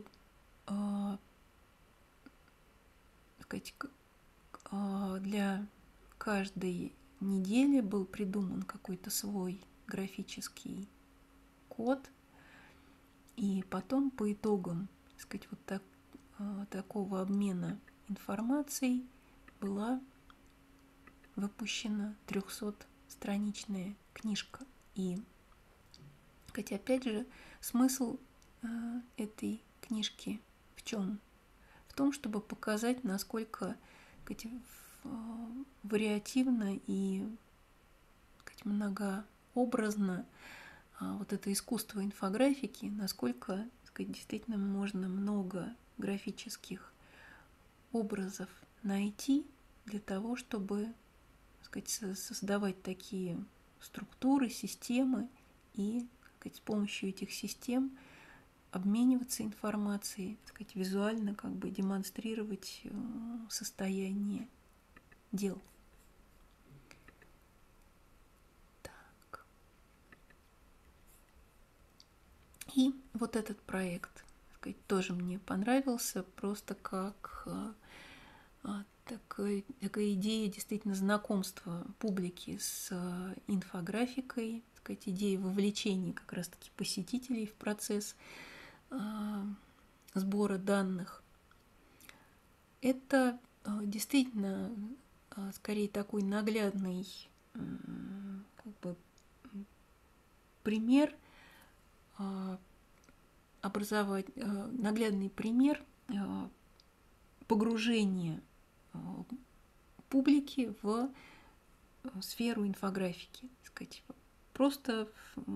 сказать, для каждой недели был придуман какой-то свой графический код, и потом по итогам, так сказать, вот такого обмена информацией была выпущена 300-страничная книжка. И, сказать, опять же, смысл этой книжки в чем? В том, чтобы показать, насколько, сказать, вариативно и, сказать, многообразно вот это искусство инфографики, насколько, сказать, действительно можно много графических образов найти для того, чтобы, сказать, создавать такие структуры, системы и, сказать, с помощью этих систем обмениваться информацией, сказать, визуально как бы демонстрировать состояние дел. Так. И вот этот проект, сказать, тоже мне понравился, просто как такая идея действительно знакомства публики с инфографикой, сказать, идея вовлечения как раз-таки посетителей в процесс сбора данных. Это действительно скорее такой наглядный как бы пример, наглядный пример погружения публики в сферу инфографики. Сказать, просто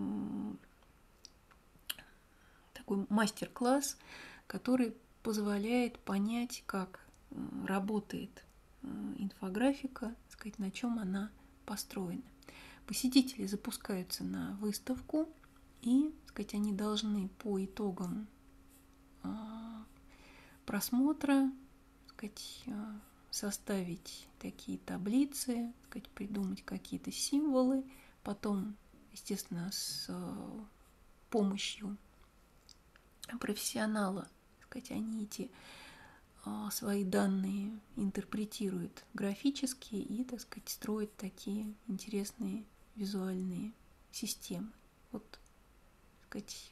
такой мастер-класс, который позволяет понять, как работает инфографика, сказать, на чем она построена. Посетители запускаются на выставку, и, сказать, они должны по итогам просмотра, сказать, составить такие таблицы, сказать, придумать какие-то символы, потом, естественно, с помощью профессионала, сказать, они эти свои данные интерпретируют графически и, так сказать, строят такие интересные визуальные системы. Вот, так сказать,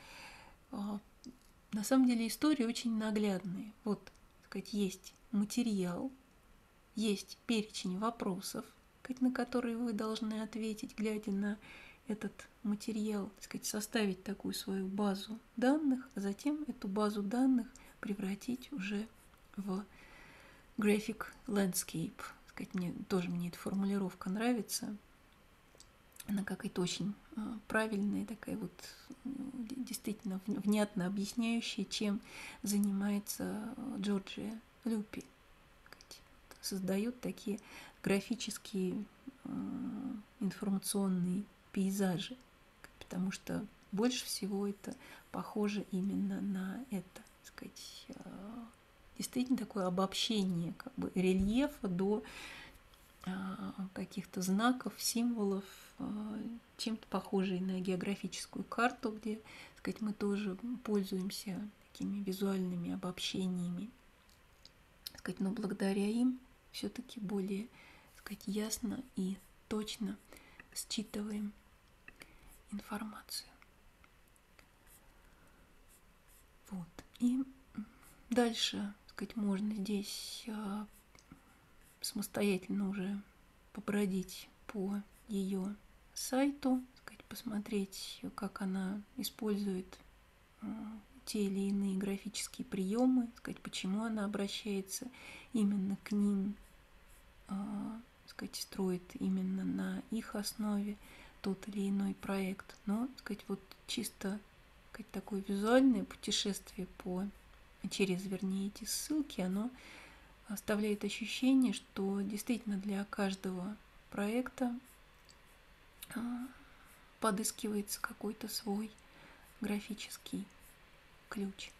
на самом деле истории очень наглядные. Вот, так сказать, есть материал, есть перечень вопросов, на которые вы должны ответить, глядя на этот материал, так сказать, составить такую свою базу данных, а затем эту базу данных превратить уже в graphic landscape. Так сказать, мне эта формулировка нравится. Она какая-то очень правильная, такая вот действительно внятно объясняющая, чем занимается Джорджия Люпи. Создает такие графические информационные пейзажи, потому что больше всего это похоже именно на это, так сказать, действительно такое обобщение как бы рельефа до каких-то знаков, символов, чем-то похожие на географическую карту, где, так сказать, мы тоже пользуемся такими визуальными обобщениями, так сказать, но благодаря им все-таки более, так сказать, ясно и точно считываем информацию. Вот. И дальше, так сказать, можно здесь самостоятельно уже побродить по ее сайту, так сказать, посмотреть, как она использует те или иные графические приемы, сказать, почему она обращается именно к ним, сказать, строит именно на их основе тот или иной проект, но, сказать, вот чисто, сказать, такое визуальное путешествие вернее, эти ссылки, оно оставляет ощущение, что действительно для каждого проекта подыскивается какой-то свой графический ключ.